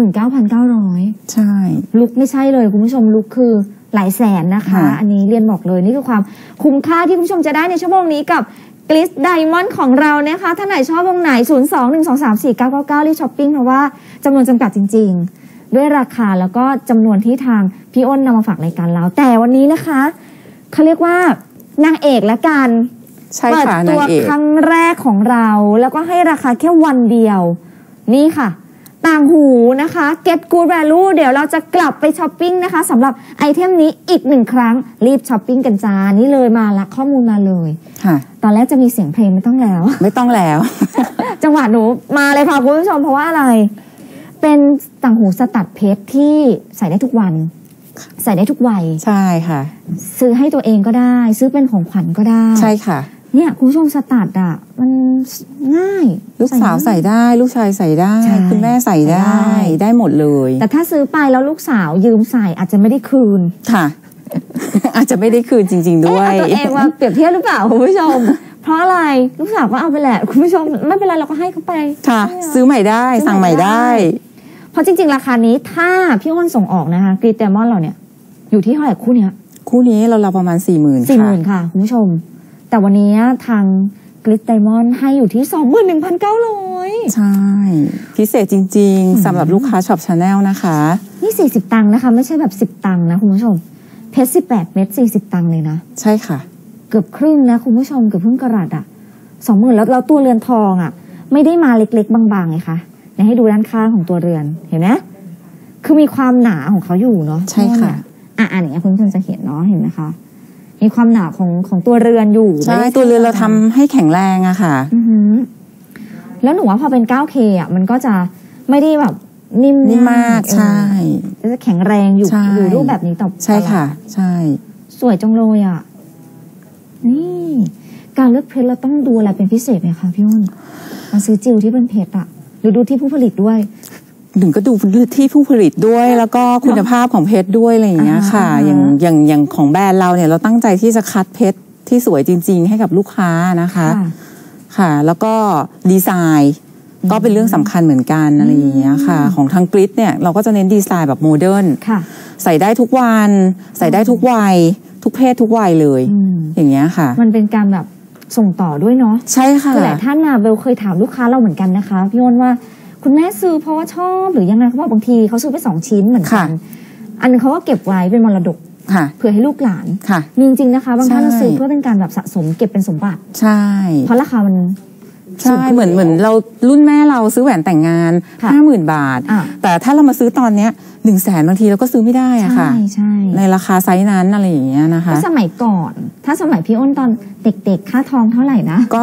29,900 ใช่ลุกไม่ใช่เลยคุณผู้ชมลุกคือหลายแสนนะคะอันนี้เรียนบอกเลยนี่คือความคุ้มค่าที่คุณผู้ชมจะได้ในชั่วโมงนี้กับกลิสไดมอนด์ของเรานะคะถ้าไหนชอบวงไหน 02-123-4999 รีบช้อปปิ้งเพราะว่าจำนวนจำกัดจริงๆด้วยราคาแล้วก็จำนวนที่ทางพี่อ้นนำมาฝากรายการเราแต่วันนี้นะคะเขาเรียกว่านางเอกและกันเปิดตัวครั้งแรกของเราแล้วก็ให้ราคาแค่วันเดียวนี่ค่ะต่างหูนะคะ Get Good Value เดี๋ยวเราจะกลับไปช้อปปิ้งนะคะสำหรับไอเทมนี้อีก1 ครั้งรีบช้อปปิ้งกันจ้านี่เลยมาละข้อมูลมาเลยตอนแรกจะมีเสียงเพลงไม่ต้องแล้ว จังหวะหนูมาเลยค่ะคุณผู้ชมเพราะว่าอะไรเป็นต่างหูสตัดเพชรที่ใส่ได้ทุกวันใส่ได้ทุกวัยใช่ค่ะซื้อให้ตัวเองก็ได้ซื้อเป็นของขวัญก็ได้ใช่ค่ะเนี่ยคุณผู้ชมสตัดอ่ะมันง่ายลูกสาวใส่ได้ลูกชายใส่ได้คุณแม่ใส่ได้หมดเลยแต่ถ้าซื้อไปแล้วลูกสาวยืมใส่อาจจะไม่ได้คืนค่ะ อาจจะไม่ได้คืนจริงๆด้วยตัวเองว่าเปรียบเทียบหรือเปล่าคุณผู้ชมเพราะอะไรลูกสาวก็เอาไปแหละคุณผู้ชมไม่เป็นไรเราก็ให้เขาไปค่ะซื้อใหม่ได้สั่งใหม่ได้เพราะจริงๆราคานี้ถ้าพี่อ้นส่งออกนะคะกรีดไดมอนด์เราเนี่ยอยู่ที่เท่าไหร่คู่นี้เราประมาณ 40,000 ค่ะคุณผู้ชมแต่วันนี้ทางกลิสไดมอนด์ให้อยู่ที่ 21,900 ใช่พิเศษจริงๆสำหรับลูกค้าช็อปชาแนลนะคะนี่40 ตังค์นะคะไม่ใช่แบบ10 ตังค์นะคุณผู้ชมเพชร18 เม็ด40 ตังค์เลยนะใช่ค่ะเกือบครึ่งนะคุณผู้ชมเกือบครึ่งกะรัตอ่ะ 20,000แล้วตัวเรือนทองอ่ะไม่ได้มาเล็กๆบางๆไงคะให้ดูด้านข้างของตัวเรือนเห็นไหมคือมีความหนาของเขาอยู่เนาะใช่ค่ะอย่างนี้คุณผู้ชมจะเห็นเนาะเห็นนะคะมีความหนาของตัวเรือนอยู่ใช่ตัวเรือนเราทำให้แข็งแรงอะค่ะแล้วหนูว่าพอเป็น 9K อ่ะมันก็จะไม่ได้แบบนิ่มมากใช่จะแข็งแรงอยู่รูปแบบนี้ต่อใช่ค่ะใช่สวยจังเลยอ่ะนี่การเลือกเพชรเราต้องดูอะไรเป็นพิเศษไหมคะพี่อ้นมาซื้อจิวที่เป็นเพชรอ่ะหรือดูที่ผู้ผลิตด้วยหนึ่งก็ดูที่ผู้ผลิตด้วยแล้วก็คุณภาพของเพชรด้วยอะไรอย่างเงี้ยค่ะอย่างของแบรนด์เราเนี่ยเราตั้งใจที่จะคัดเพชรที่สวยจริงๆให้กับลูกค้านะคะค่ะแล้วก็ดีไซน์ก็เป็นเรื่องสำคัญเหมือนกันอะไรอย่างเงี้ยค่ะของทางกริดเนี่ยเราก็จะเน้นดีไซน์แบบโมเดิร์นใส่ได้ทุกวันใส่ได้ทุกวัยทุกเพศทุกวัยเลยอย่างเงี้ยค่ะมันเป็นการแบบส่งต่อด้วยเนาะใช่ค่ะหลายท่านนะเบลเคยถามลูกค้าเราเหมือนกันนะคะพี่อ้นว่าคุณแม่ซื้อเพราะว่าชอบหรือยังไงเขาบอกบางทีเขาซื้อไป2 ชิ้นเหมือนกันอันนึงเขาก็เก็บไว้เป็นมรดกเผื่อให้ลูกหลานมีจริงๆนะคะบางท่านซื้อเพื่อเป็นการแบบสะสมเก็บเป็นสมบัติใช่เพราะราคามันใช่เหมือนเรารุ่นแม่เราซื้อแหวนแต่งงาน 50,000 บาทแต่ถ้าเรามาซื้อตอนเนี้ย100,000บางทีเราก็ซื้อไม่ได้อะค่ะในราคาไซส์นั้นอะไรอย่างเงี้ยนะคะสมัยก่อนถ้าสมัยพี่อ้นตอนเด็กๆค่าทองเท่าไหร่นะก็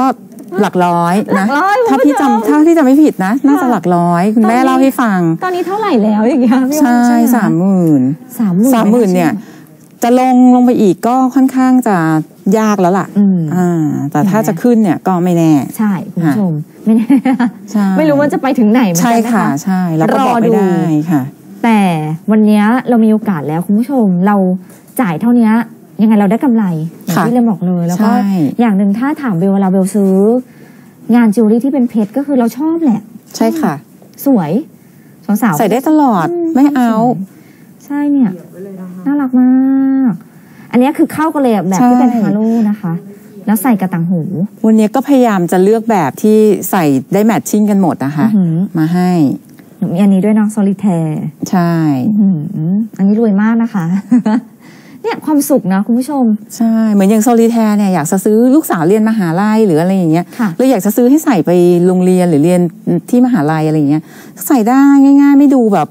หลักร้อยนะหลักร้อยถ้าพี่จำไม่ผิดนะน่าจะหลักร้อยคุณแม่เล่าให้ฟังตอนนี้เท่าไหร่แล้วอย่างเงี้ยพี่ใช่30,000เนี่ยจะลงไปอีกก็ค่อนข้างจะยากแล้วล่ะแต่ถ้าจะขึ้นเนี่ยก็ไม่แน่ใช่คุณผู้ชมไม่แน่ไม่รู้ว่าจะไปถึงไหนเหมือนกันนะคะใช่แล้วก็บอกไม่ได้ค่ะแต่วันนี้เรามีโอกาสแล้วคุณผู้ชมเราจ่ายเท่านี้ยังไงเราได้กำไรอย่างที่เรนบอกเลยแล้วก็อย่างหนึ่งถ้าถามเบลเวลาเบลซื้องานจิวเวลรี่ที่เป็นเพชรก็คือเราชอบแหละใช่ค่ะสวยสาวใส่ได้ตลอดไม่เอาใช่เนี่ยน่ารักมากอันนี้คือเข้ากันเลยแบบที่เป็นฮาโลนะคะแล้วใส่กระต่างหูวันนี้ก็พยายามจะเลือกแบบที่ใส่ได้แมทชิ่งกันหมดนะคะมาให้มีอันนี้ด้วยเนาะโซลิแทร์ใช่อันนี้รวยมากนะคะเนี่ยความสุขนะคุณผู้ชมใช่เหมือนอย่างโซลิแทร์เนี่ยอยากจะซื้อลูกสาวเรียนมหาลัยหรืออะไรอย่างเงี้ยเลยอยากจะซื้อให้ใส่ไปโรงเรียนหรือเรียนที่มหาลัยอะไรอย่างเงี้ยใส่ได้ง่ายๆไม่ดูแบบ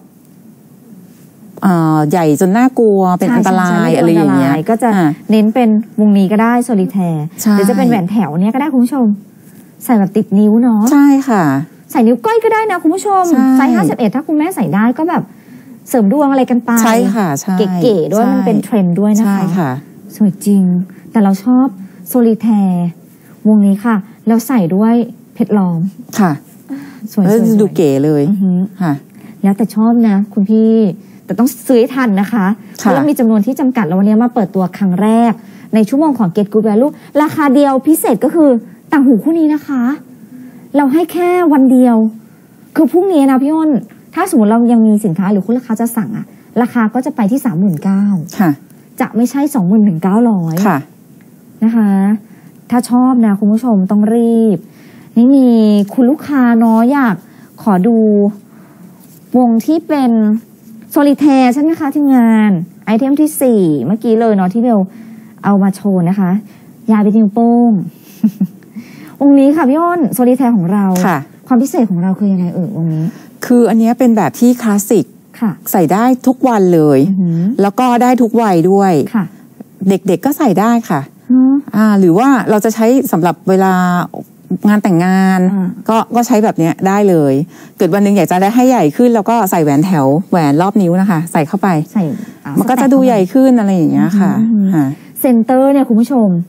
ใหญ่จนน่ากลัวเป็นอันตรายอะไรอย่างเงี้ยก็จะเน้นเป็นวงนี้ก็ได้โซลิแทร์หรือจะเป็นแหวนแถวเนี้ยก็ได้คุณผู้ชมใส่แบบติดนิ้วเนาะใช่ค่ะใส่นิ้วก้อยก็ได้นะคุณผู้ชมไซส์51ถ้าคุณแม่ใส่ได้ก็แบบเสริมดวงอะไรกันไปใช่ค่ะใช่เก๋ๆด้วยมันเป็นเทรนด์ด้วยนะคะใช่ค่ะสวยจริงแต่เราชอบโซลิแทร์วงนี้ค่ะแล้วใส่ด้วยเพชรล้อมค่ะสวยดูเก๋เลยค่ะแล้วแต่ชอบนะคุณพี่แต่ต้องซื้อทันนะคะเพราะเรามีจำนวนที่จำกัดแล้ววันนี้มาเปิดตัวครั้งแรกในชั่วโมงของ Get Good Value ราคาเดียวพิเศษก็คือต่างหูคู่นี้นะคะเราให้แค่วันเดียวคือพรุ่งนี้นะพี่อ้นถ้าสมมติเรายังมีสินค้าหรือคุณลูกค้าจะสั่งอะราคาก็จะไปที่ 39,000 ค่ะจะไม่ใช่ 21,900 ค่ะนะคะถ้าชอบนะคุณผู้ชมต้องรีบนี่มีคุณลูกค้าเนาะอยากขอดูวงที่เป็นโซลิแทร์ใช่ไหมคะทีมงานไอเทมที่4เมื่อกี้เลยเนาะที่เบลเอามาโชว์นะคะยาไปนิ้วโป้ง องค์นี้ค่ะพี่อ้นโซลิแทร์ของเราความพิเศษของเราคือยังไงวงนี้คืออันนี้เป็นแบบที่คลาสสิกใส่ได้ทุกวันเลยแล้วก็ได้ทุกวัยด้วยเด็กๆก็ใส่ได้ค่ะหรือว่าเราจะใช้สำหรับเวลางานแต่งงานก็ใช้แบบนี้ได้เลยเกิดวันหนึ่งอยากจะได้ให้ใหญ่ขึ้นแล้วก็ใส่แหวนแถวแหวนรอบนิ้วนะคะใส่เข้าไปมันก็จะดูใหญ่ขึ้นอะไรอย่างเงี้ยค่ะเซ็นเตอร์เนี่ยคุณผู้ชม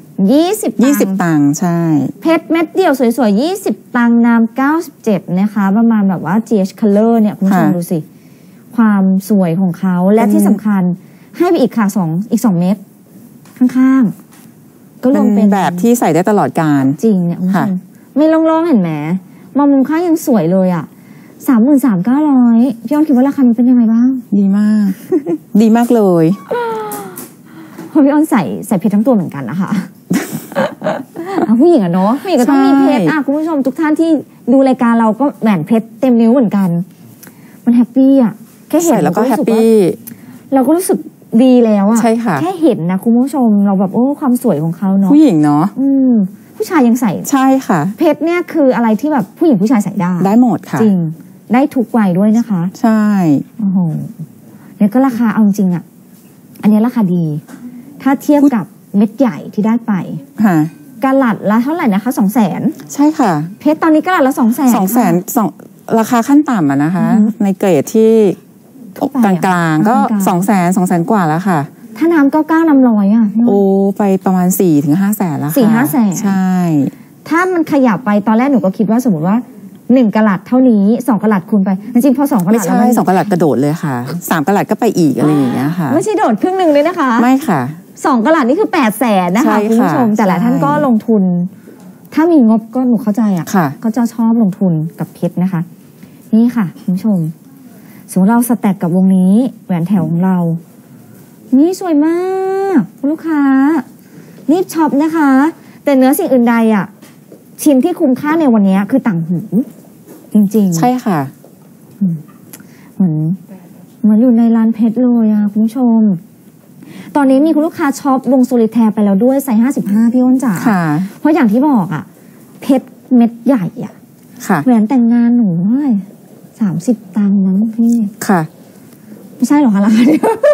20 ตังค์ใช่เพชรเม็ดเดียวสวยๆ20 ตังค์น้ำ97นะคะประมาณแบบว่า GH Color เนี่ยคุณผู้ชมดูสิความสวยของเขาและที่สำคัญให้ไปอีกค่ะอีก2 เม็ดข้างๆก็รวมเป็นแบบที่ใส่ได้ตลอดกาลจริงเนี่ยคุณผู้ชมไม่ลงๆเห็นไหมมองมุมข้างยังสวยเลยอ่ะ33,900พี่อ้นคิดว่าราคามันเป็นยังไงบ้างดีมาก ดีมากเลยเพราะพี่อ้นใส่เพชรทั้งตัวเหมือนกันนะคะผู้หญิงอะเนาะผู้หญิงก็ต้องมีเพชรคุณผู้ชมทุกท่านที่ดูรายการเราก็แหวนเพชรเต็มนิ้วเหมือนกันมันแฮปปี้อะแค่เห็นแล้วก็แฮปปี้เราก็รู้สึกดีแล้วอะใช่ค่ะแค่เห็นนะคุณผู้ชมเราแบบความสวยของเขาเนาะผู้หญิงเนาะผู้ชายยังใส่ใช่ค่ะเพชรเนี่ยคืออะไรที่แบบผู้หญิงผู้ชายใส่ได้หมดค่ะจริงได้ทุกวัยด้วยนะคะใช่โอ้โหเนี่ยก็ราคาเอาจริงอะอันนี้ราคาดีถ้าเทียบกับเม็ดใหญ่ที่ได้ไปค่ะกะลัดละเท่าไหร่นะคะ200,000 ใช่ค่ะเพชรตอนนี้กะลัดละ 200,000ราคาขั้นต่ำนะคะในเกรดที่กลางๆก็200,000 กว่าแล้วค่ะถ้าน้ำ99น้ำ100อ่ะไปประมาณ4-500,000แล้วค่ะ 4-500,000 ใช่ถ้ามันขยับไปตอนแรกหนูก็คิดว่าสมมติว่า1 กะลัดเท่านี้2 กะลัดคูณไปจริงๆพอ2 กะลัดแล้วไม่ใช่2 กะลัดกระโดดเลยค่ะ3 กะลัดก็ไปอีกอะไรอย่างเงี้ยค่ะไม่ใช่โดดครึ่งนึงเลยนะคะไม่ค่ะ 2 กะลัดนี่คือ800,000นะคะคุณผู้ชมแต่หลายท่านก็ลงทุนถ้ามีงบก็หนูเข้าใจอ่ะก็จะชอบลงทุนกับเพชรนะคะนี่ค่ะคุณผู้ชมสมมติเราสแต็กกับวงนี้แหวนแถวของเรานี่สวยมากคุณลูกค้ารีบช็อปนะคะแต่เนื้อสิ่งอื่นใดอ่ะชิ้นที่คุ้มค่าในวันนี้คือต่างหูจริงๆใช่ค่ะเหมือนอยู่ในร้านเพชรเลยอ่ะคุณผู้ชมตอนนี้มีคุณลูกค้าช็อปวงโซลิแทร์ไปแล้วด้วยไซส์55พี่อ้นจ๋าเพราะอย่างที่บอกอ่ะเพชรเม็ดใหญ่อ่ะแหวนแต่งงานหนูเลย30 ตังค์มั้งพี่ค่ะไม่ใช่หรอคะล่ะ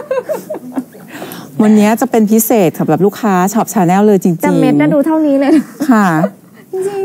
วันนี้จะเป็นพิเศษสำหรับลูกค้าช็อปชาแนลเลยจริงๆแต่เม็ดน่าดูเท่านี้เลยค่ะจริง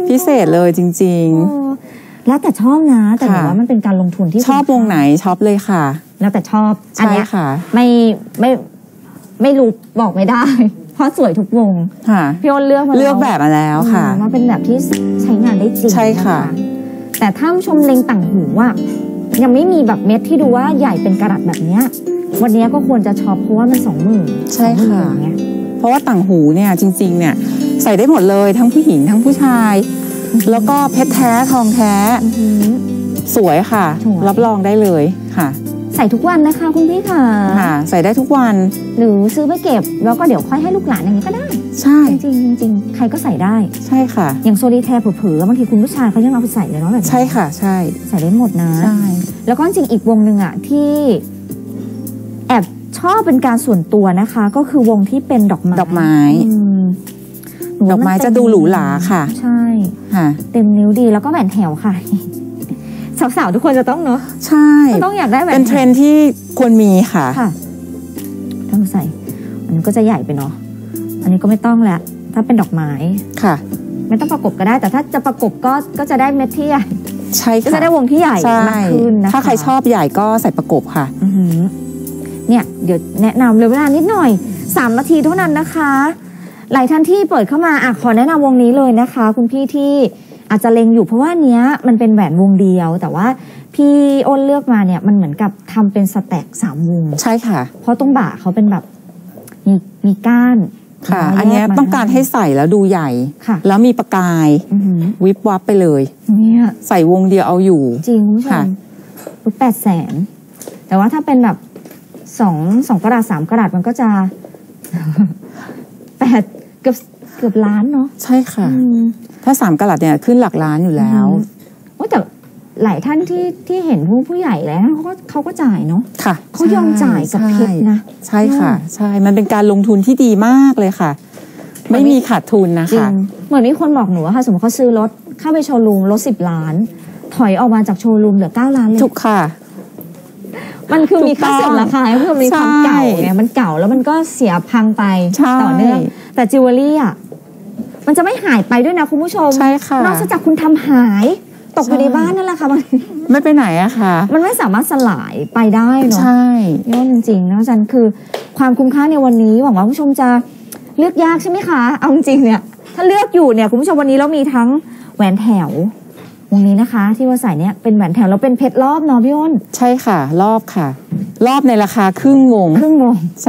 พิเศษเลยจริงๆแล้วแต่ชอบนะแต่ถือว่ามันเป็นการลงทุนที่ชอบวงไหนชอบเลยค่ะแล้วแต่ชอบอันนี้ค่ะไม่รู้บอกไม่ได้เพราะสวยทุกวงพี่อ้นเลือกแบบมาแล้วค่ะมันเป็นแบบที่ใช้งานได้จริงใช่ค่ะแต่ถ้าชมเล็งต่างหูว่ายังไม่มีแบบเม็ดที่ดูว่าใหญ่เป็นกะรัตแบบนี้วันนี้ก็ควรจะช็อปเพราะว่ามัน20,000 ใช่ค่ะเพราะว่าต่างหูเนี่ยจริงๆเนี่ยใส่ได้หมดเลยทั้งผู้หญิงทั้งผู้ชายแล้วก็เพชรแท้ทองแท้สวยค่ะรับรองได้เลยค่ะใส่ทุกวันนะคะคุณพี่ค่ะใส่ได้ทุกวันหรือซื้อไปเก็บแล้วก็เดี๋ยวค่อยให้ลูกหลานอย่างนี้ก็ได้ใช่จริงใครก็ใส่ได้ใช่ค่ะอย่างโซลิแทร์เผลอๆบางทีคุณผู้ชายเขายังเอาไปใส่เลยเนาะแบบใช่ค่ะใช่ใส่ได้หมดนะใช่แล้วก็จริงอีกวงหนึ่งอ่ะที่แอบชอบเป็นการส่วนตัวนะคะก็คือวงที่เป็นดอกไม้ดอกไม้จะดูหรูหราค่ะใช่ค่ะเต็มนิ้วดีแล้วก็แหวนแถวค่ะสาวๆทุกคนจะต้องเนาะใช่ต้องอยากได้แบบเป็นเทรนที่ควรมีค่ะต้องใส่มันก็จะใหญ่ไปเนาะอันนี้ก็ไม่ต้องแล้วถ้าเป็นดอกไม้ค่ะไม่ต้องประกบก็ได้แต่ถ้าจะประกบก็จะได้เม็ดที่ใหญ่ใช่ค่ะก็จะได้วงที่ใหญ่มากขึ้นนะคะถ้าใครชอบใหญ่ก็ใส่ประกบค่ะเนี่ยเดี๋ยวแนะนำเลยเวลานิดหน่อย3 นาทีเท่านั้นนะคะหลายท่านที่เปิดเข้ามาขอแนะนำวงนี้เลยนะคะคุณพี่ที่อาจจะเล็งอยู่เพราะว่าเนี้ยมันเป็นแหวนวงเดียวแต่ว่าพี่อ้นเลือกมาเนี่ยมันเหมือนกับทำเป็นสแต็ก3 วงใช่ค่ะเพราะตรงบ่าเขาเป็นแบบมีก้านค่ะอันนี้ต้องการให้ใส่แล้วดูใหญ่แล้วมีประกายวิบวับไปเลยเนี่ยใส่วงเดียวเอาอยู่จริงคุณผู้ชม800,000แต่ว่าถ้าเป็นแบบ2 กะรัต3 กะรัตมันก็จะเกือบล้านเนาะใช่ค่ะถ้า3 กะรัตเนี่ยขึ้นหลักล้านอยู่แล้วแต่หลายท่านที่เห็นผู้ใหญ่แล้วเขาก็จ่ายเนาะค่ะเขายอมจ่ายกับเพชรนะใช่ค่ะใช่มันเป็นการลงทุนที่ดีมากเลยค่ะไม่มีขาดทุนนะคะเหมือนมีคนบอกหนูว่าค่ะสมมติเขาซื้อรถเข้าไปโชว์รูมรถ10 ล้านถอยออกมาจากโชว์รูมเหลือ9 ล้านเลยถูกค่ะมันคือมีค่าเสื่อมราคาเพื่อมีความเก่าไงมันเก่าแล้วมันก็เสียพังไปต่อเนื่องแต่จิวเวลรี่อ่ะมันจะไม่หายไปด้วยนะคุณผู้ชมใช่ค่ะนอกจากคุณทำหายตกอยู่ในบ้านนั่นแหละค่ะไม่ไปไหนอะค่ะมันไม่สามารถสลายไปได้เนาะใช่ยอดจริงๆนะอาจารย์คือความคุ้มค่าในวันนี้หวังว่าผู้ชมจะเลือกยากใช่ไหมคะเอาจริงเนี่ยถ้าเลือกอยู่เนี่ยคุณผู้ชมวันนี้เรามีทั้งแหวนแถววงนี้นะคะที่ว่าใส่เนี่ยเป็นแหวนแถวแล้วเป็นเพชรรอบเนาะพี่อ้นใช่ค่ะรอบค่ะรอบในราคาครึ่งวงใช่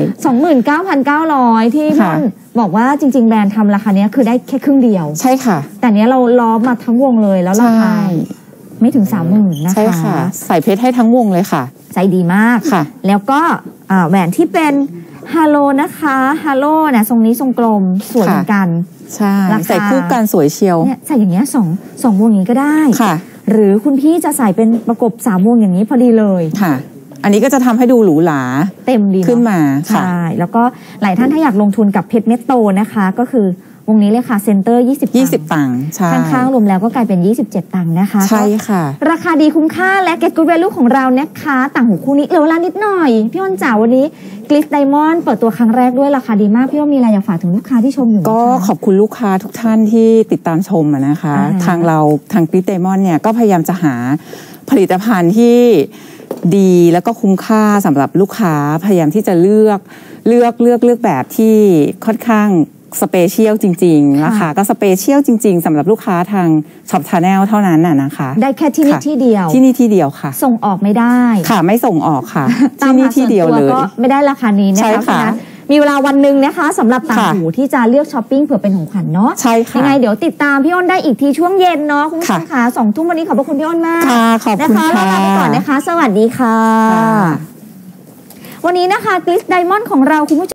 29,900 ที่พี่อ้นบอกว่าจริงๆแบรนด์ทำราคานี้คือได้แค่ครึ่งเดียวใช่ค่ะแต่เนี้ยเราล้อมมาทั้งวงเลยแล้วราคาไม่ถึง 30,000 นะคะใช่ค่ะใส่เพชรให้ทั้งวงเลยค่ะใจดีมากค่ะแล้วก็แหวนที่เป็นฮาโลนะคะฮาโลนะทรงนี้ทรงกลมสวยเหมือนกันใช่ใส่คู่กันสวยเชียวใส่อย่างเงี้ย2 วงนี้ก็ได้ค่ะหรือคุณพี่จะใส่เป็นประกบ3 วงอย่างนี้พอดีเลยค่ะอันนี้ก็จะทำให้ดูหรูหราเต็มดีขึ้นมาใช่แล้วก็หลายท่านถ้าอยากลงทุนกับเพชรเม็ดโตนะคะก็คือวงนี้เลยค่ะเซ็นเตอร์20 ตังค์ใช่ข้างๆรวมแล้วก็กลายเป็น27 ตังค์นะคะใช่ค่ะราคาดีคุ้มค่าและ Get Good Value ของเรานะคะต่างหูคู่นี้เหลือเวลานิดหน่อยพี่อ้นจ๋าวันนี้กลิสไดมอนด์เปิดตัวครั้งแรกด้วยราคาดีมากพี่อ้นมีอะไรอยากฝากถึงลูกค้าที่ชมอยู่ก็ขอบคุณลูกค้าทุกท่านที่ติดตามชมนะคะทางกลิสไดมอนด์เนี่ยก็พยายามจะหาผลิตภัณฑ์ที่ดีแล้วก็คุ้มค่าสำหรับลูกค้าพยายามที่จะเลือกแบบที่ค่อนข้างสเปเชียลจริงๆนะคะก็สเปเชียลจริงๆสำหรับลูกค้าทางช็อปชาแนลเท่านั้นนะคะได้แค่ที่นี่ที่เดียวค่ะส่งออกไม่ได้ค่ะไม่ส่งออกค่ะที่นี่ที่เดียวเลยก็ไม่ได้ราคานี้นะคะมีเวลาวันหนึ่งนะคะสำหรับต่างหูที่จะเลือกช้อปปิ้งเผื่อเป็นของขวัญเนาะใช่ค่ะยังไงเดี๋ยวติดตามพี่อ้นได้อีกทีช่วงเย็นเนาะคุณผู้ชมค่ะ20 ทุ่มวันนี้ขอบพระคุณพี่อ้นมากขอบคุณค่ะลาไปก่อนนะคะสวัสดีค่ะวันนี้นะคะกลิสไดมอนด์ของเราคุณผู้ชม